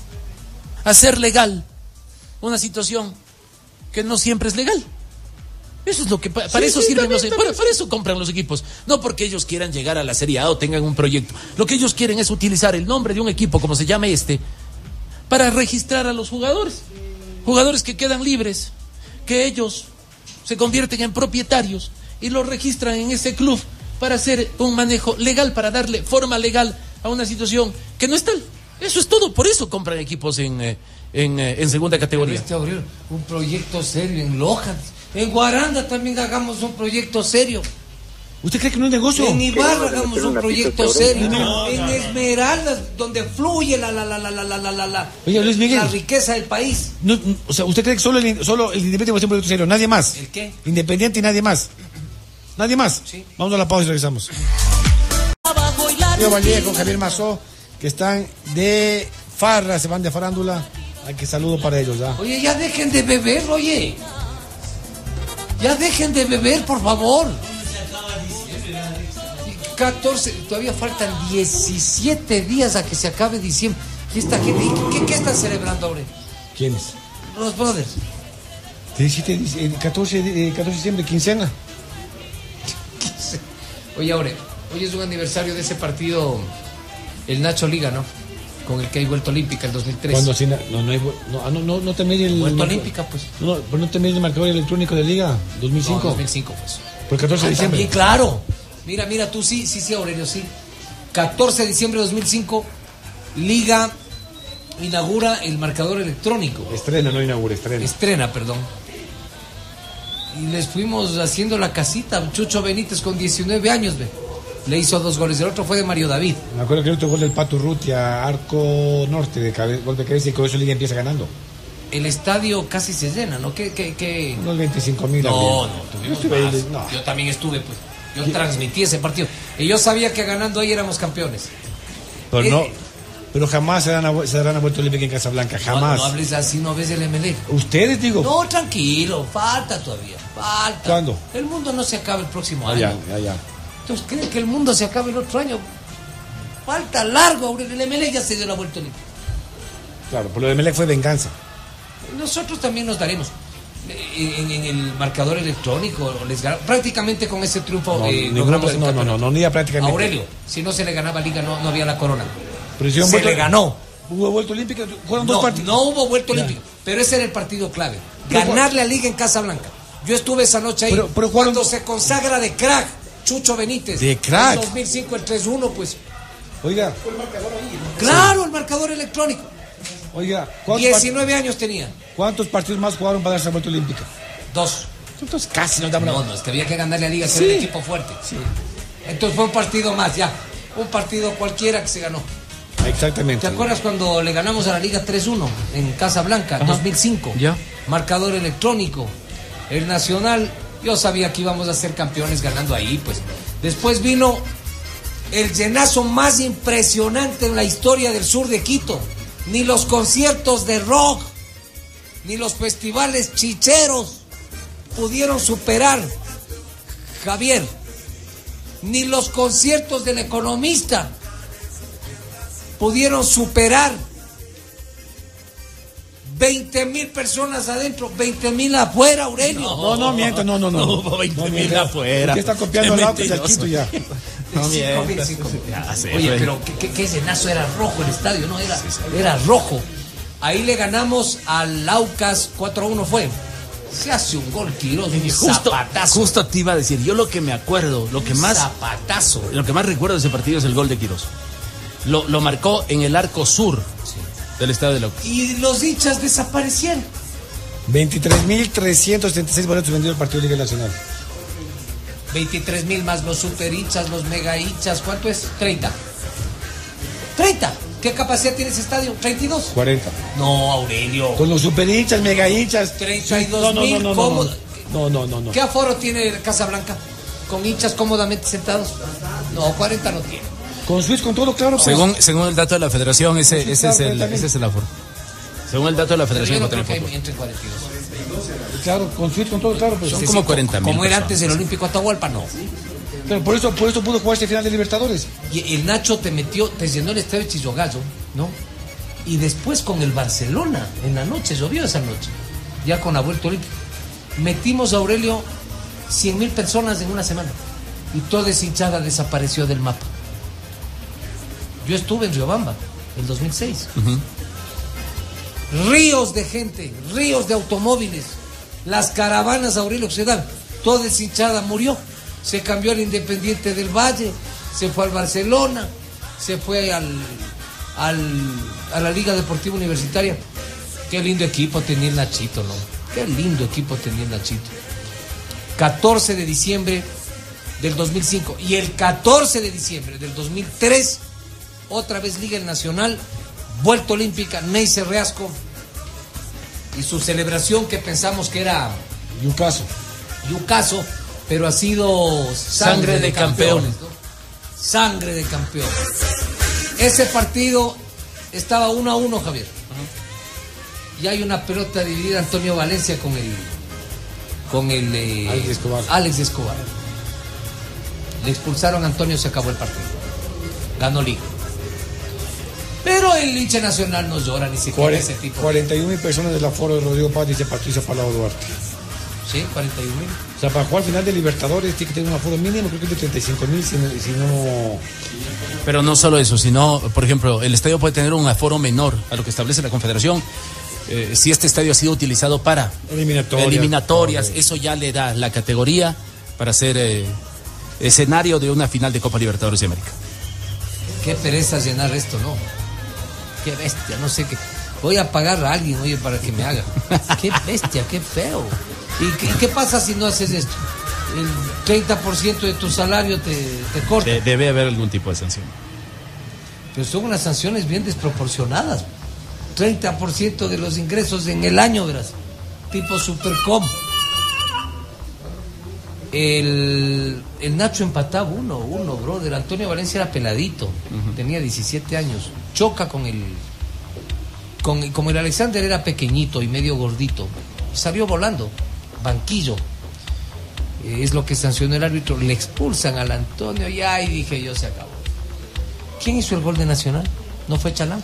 Hacer legal una situación que no siempre es legal. Eso es lo que pa- para Sí, eso sí, sirven también, los también, para, para eso compran los equipos, no porque ellos quieran llegar a la Serie A o tengan un proyecto. Lo que ellos quieren es utilizar el nombre de un equipo, como se llame este, para registrar a los jugadores. Jugadores que quedan libres, que ellos se convierten en propietarios y los registran en ese club para hacer un manejo legal, para darle forma legal a una situación que no es tal. Eso es todo, por eso compran equipos en, eh, en, eh, en segunda categoría. Este Aurelio, un proyecto serio en Loja, en Guaranda también hagamos un proyecto serio. ¿Usted cree que no es negocio? En Ibarra hagamos un proyecto serio. No, en no. Esmeraldas, donde fluye la, la, la, la, la, la, la, la, la, Oye, Luis Miguel. la riqueza del país. No, o sea, ¿usted cree que solo el, solo el Independiente va a ser un proyecto serio? Nadie más. ¿El qué? Independiente y nadie más. Nadie más. Sí. Vamos a la pausa y regresamos. Yo Valle con Javier Mazó, que están de farra, se van de farándula. Hay que saludo para ellos, ¿ya? Oye, ya dejen de beber, oye. Ya dejen de beber, por favor. catorce, todavía faltan diecisiete días a que se acabe diciembre. ¿Y esta gente, qué, qué están celebrando ahora? ¿Quiénes? Los brothers. diecisiete, catorce, catorce de diciembre, quincena. Oye, ahora, hoy es un aniversario de ese partido, el Nacho Liga, ¿no? Con el que hay vuelta olímpica el dos mil tres. Cuando si no, no, no, hay, no, ah, no, no, no te mide el... Vuelta no, olímpica, pues. No, pero no te mide el marcador electrónico de Liga, dos mil cinco. No, dos mil cinco, pues. Por el catorce de diciembre. También, claro. Mira, mira, tú sí, sí, sí, Aurelio, sí. catorce de diciembre de dos mil cinco, Liga inaugura el marcador electrónico. Estrena, no inaugura, estrena. Estrena, perdón. Y les fuimos haciendo la casita. Chucho Benítez con diecinueve años, ve. Le hizo dos goles. El otro fue de Mario David. Me acuerdo que el otro gol del Pato Rutia, arco norte, de cabe, gol de cabeza, y con eso Liga empieza ganando. El estadio casi se llena, ¿no? ¿Qué, qué, qué? Unos veinticinco mil. No, no, tuvimos Yo, más. ahí, no. Yo también estuve, pues. Yo transmití ese partido. Y yo sabía que ganando ahí éramos campeones. Pero Eh, no, pero jamás se darán a, se darán a vuelta olímpica en Casablanca, jamás. No, no hables así, no ves el M L E. Ustedes, digo. No, tranquilo, falta todavía, falta. ¿Cuándo? El mundo no se acaba el próximo Ah, año. ya, ya, ya. Entonces, ¿creen que el mundo se acabe el otro año? Falta largo, Aurelio. El M L E ya se dio la vuelta olímpica. Claro, por lo de Melec fue venganza. Nosotros también nos daremos. En, en- en el marcador electrónico, les gan- prácticamente con ese triunfo No, eh, ninguna- logramos el no, no, no, campeonato. no, ni ya prácticamente. Aurelio, si no se le ganaba Liga, no, no había la corona. Pero hicieron Se vuelta- le ganó. Hubo vuelta olímpica, fueron dos No, partidos. no hubo vuelta Ya. olímpica, pero ese era el partido clave. Pero Ganarle a Liga en Casablanca. Yo estuve esa noche ahí. Pero- pero jugaron- cuando se consagra de crack Chucho Benítez. De crack. En dos mil cinco, el tres uno, pues. Oiga, Claro, el marcador electrónico. oiga, ¿cuántos, part- diecinueve años tenía. ¿cuántos partidos más jugaron para darse la vuelta olímpica? Dos. Entonces casi nos damos No, la... no, es que había que ganarle a Liga, que Sí. era un equipo fuerte. Entonces fue un partido más, ya. Un partido cualquiera que se ganó. Exactamente. ¿Te acuerdas cuando le ganamos a la Liga tres uno en Casablanca, Ajá. dos mil cinco? Ya. Marcador electrónico. El Nacional, yo sabía que íbamos a ser campeones ganando ahí, pues. Después vino el llenazo más impresionante en la historia del sur de Quito. Ni los conciertos de rock, ni los festivales chicheros pudieron superar, Javier, ni los conciertos del Economista pudieron superar veinte mil personas adentro, veinte mil afuera, Aurelio. No, no mienta, no, no, no. No hubo veinte mil mienta. afuera. Usted está copiando al Qué lado que se mentiroso. quito ya. No Cinco mil, mientas. cinco mil. Ya sé, Oye, pues. pero ¿qué, qué, qué llenazo? Era rojo el estadio, ¿no? Era, era rojo. Ahí le ganamos al Aucas cuatro a uno fue. Se hace un gol tiroso, un Justo, zapatazo. justo te iba a decir, yo lo que me acuerdo, lo que Un más, zapatazo. lo que más recuerdo de ese partido es el gol de Quirós. Lo, lo marcó en el arco sur del estadio de la Y los hinchas desaparecieron. veintitrés mil trescientos setenta y seis boletos vendidos el partido de Liga Nacional. veintitrés mil más los super hinchas, los mega hinchas. ¿Cuánto es? treinta. treinta. ¿Qué capacidad tiene ese estadio? treinta y dos. cuarenta. No, Aurelio. Con los super hinchas, mega hinchas. treinta y dos No, no, mil no, no, no, cómodo. no, no, no, no. ¿Qué aforo tiene el Casablanca? ¿Con hinchas cómodamente sentados? No, cuarenta no tiene. Con Switch, con todo, claro. Pues. Según, según el dato de la federación, ese, Sí, ese, es, claro, el, también. ese es el aforo. Según el dato de la Pero federación, yo no no creo tiene que fútbol. entre cuarenta y dos. Claro, con Switch, con todo, claro. Pues. Son Sí, como sí. cuarenta mil. Como era personas. antes el Olímpico Atahualpa, no. Pero por eso, por eso pudo jugar este final de Libertadores. Y el Nacho te metió, te llenó el estadio de Chillogallo, ¿no? Y después con el Barcelona, en la noche, llovió esa noche, ya con la vuelta olímpica. Metimos a Aurelio cien mil personas en una semana. Y toda esa hinchada desapareció del mapa. Yo estuve en Riobamba, el dos mil seis. Ríos de gente, ríos de automóviles, las caravanas, Aurelio, que se dan. Toda esa hinchada murió. Se cambió al Independiente del Valle, se fue al Barcelona, se fue al al, a la Liga Deportiva Universitaria. Qué lindo equipo tenía el Nachito, ¿no? Qué lindo equipo tenía el Nachito. catorce de diciembre del dos mil cinco y el catorce de diciembre del dos mil tres, otra vez Liga El Nacional, vuelta olímpica, Neisser Reasco y su celebración que pensamos que era Yucaso. Yucaso, pero ha sido sangre, sangre de, de campeones, campeones ¿no? Sangre de campeones. Ese partido estaba uno a uno, Javier. Uh-huh. Y hay una pelota dividida, Antonio Valencia con el con el eh, Alex Escobar. Alex Escobar. Le expulsaron a Antonio, se acabó el partido. Ganó Liga. Pero el hincha nacional no llora ni siquiera Cuare, ese tipo. cuarenta y un mil personas del aforo de Rodrigo Paz, dice Patricio Palao Duarte. Sí, cuarenta y un mil. O sea, para jugar final de Libertadores tiene que tener un aforo mínimo, creo que es de treinta y cinco mil, si, si no... Pero no solo eso, sino, por ejemplo, el estadio puede tener un aforo menor a lo que establece la Confederación. Eh, si este estadio ha sido utilizado para eliminatorias, eliminatorias eso ya le da la categoría para ser eh, escenario de una final de Copa Libertadores de América. Qué pereza llenar esto, ¿no? Qué bestia, no sé qué. Voy a pagar a alguien, oye, para que me haga. Qué bestia, qué feo. ¿Y qué, qué pasa si no haces esto? El treinta por ciento de tu salario te, te corta. De, debe haber algún tipo de sanción. Pero son unas sanciones bien desproporcionadas. treinta por ciento de los ingresos en el año, verás. Tipo Supercom. El, el Nacho empataba uno, uno, brother. Antonio Valencia era peladito. Uh-huh. Tenía diecisiete años. Choca con el... Con, como el Alexander era pequeñito y medio gordito, salió volando. Banquillo. Eh, es lo que sancionó el árbitro. Le expulsan al Antonio. Y ay, dije yo, se acabó. ¿Quién hizo el gol de Nacional? ¿No fue Chalán?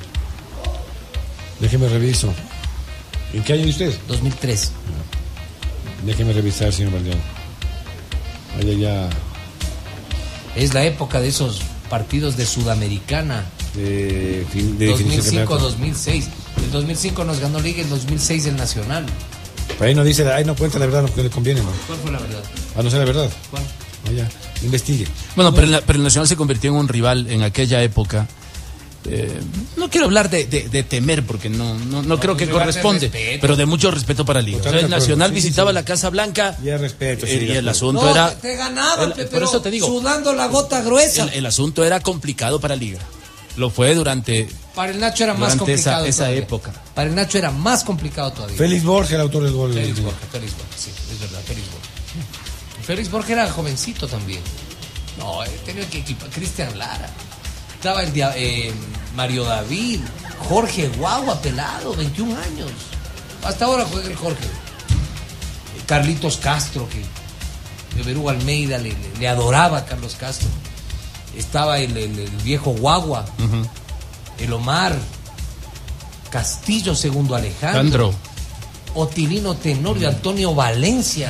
Déjeme reviso. ¿En qué año usted? dos mil tres. Déjeme revisar, señor Valdeón. Allá ya. Es la época de esos partidos de Sudamericana. De, de dos mil cinco dos mil seis. El dos mil cinco nos ganó Liga, el dos mil seis el Nacional. Pero ahí no dice, ahí no cuenta la verdad, lo que le conviene, ¿no? ¿Cuál fue la verdad? Ah, no sé la verdad. ¿Cuál? Allá, investigue. Bueno, pero el, pero el Nacional se convirtió en un rival en aquella época. Eh, no quiero hablar de, de, de temer porque no, no, no, no creo que corresponde, pero de mucho respeto para Liga. O sea, el Nacional sí, visitaba sí, sí. la Casa Blanca y el respeto, sí, eh, y el asunto no, era te ganaban, el, pero por eso te digo, sudando la gota gruesa. El, el asunto era complicado para Liga. Lo fue durante para el Nacho era más complicado esa, esa época. Para el Nacho era más complicado todavía. Félix Borges, el autor del gol. Félix Borges, Félix Borges, sí, es verdad, Félix Borges. Félix Borges era jovencito también. No, tenía que equipar Cristian Lara. Estaba el eh, Mario David, Jorge Guagua, pelado, veintiún años. Hasta ahora juega el Jorge. Carlitos Castro, que de Berú Almeida le, le, le adoraba a Carlos Castro. Estaba el, el, el viejo Guagua, uh-huh. el Omar, Castillo Segundo Alejandro, Andro. Otilino Tenorio, uh-huh. Antonio Valencia.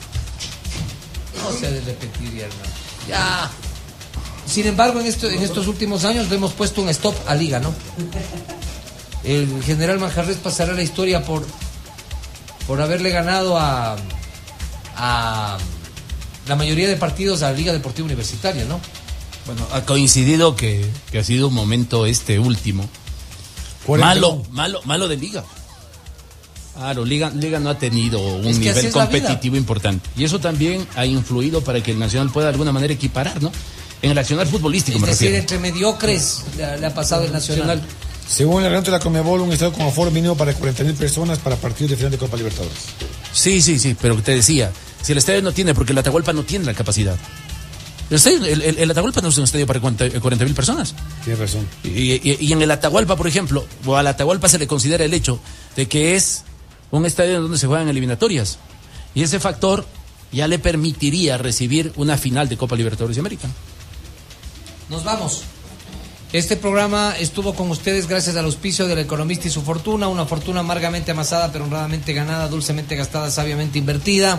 No se ha de repetir ya, hermano. Ya. Sin embargo, en, esto, en estos últimos años le hemos puesto un stop a Liga, ¿no? El general Manjarres pasará la historia por, por haberle ganado a, a la mayoría de partidos a la Liga Deportiva Universitaria, ¿no? Bueno, ha coincidido que, que ha sido un momento este último malo, malo, malo de Liga. Claro, Liga, Liga no ha tenido un es nivel competitivo importante. Y eso también ha influido para que el Nacional pueda de alguna manera equiparar, ¿no? En el accionar futbolístico, es me decir, refiero. Entre mediocres le, le ha pasado el Nacional. Según el reglamento de la Conmebol, un estadio con aforo mínimo para cuarenta mil personas para partidos de final de Copa Libertadores. Sí, sí, sí, pero te decía, si el estadio no tiene, porque el Atahualpa no tiene la capacidad. El, estadio, el, el, el Atahualpa no es un estadio para cuarenta mil personas. Tienes razón. Y, y, y en el Atahualpa, por ejemplo, o al Atahualpa se le considera el hecho de que es un estadio donde se juegan eliminatorias. Y ese factor ya le permitiría recibir una final de Copa Libertadores de América. Nos vamos. Este programa estuvo con ustedes gracias al auspicio del Economista y su fortuna, una fortuna amargamente amasada pero honradamente ganada, dulcemente gastada, sabiamente invertida.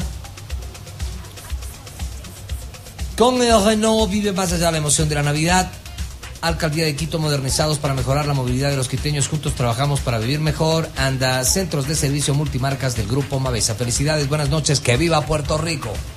Con el Renault vive más allá la emoción de la Navidad. Alcaldía de Quito, modernizados para mejorar la movilidad de los quiteños. Juntos trabajamos para vivir mejor. Anda, centros de servicio multimarcas del Grupo Mavesa. Felicidades, buenas noches, que viva Puerto Rico.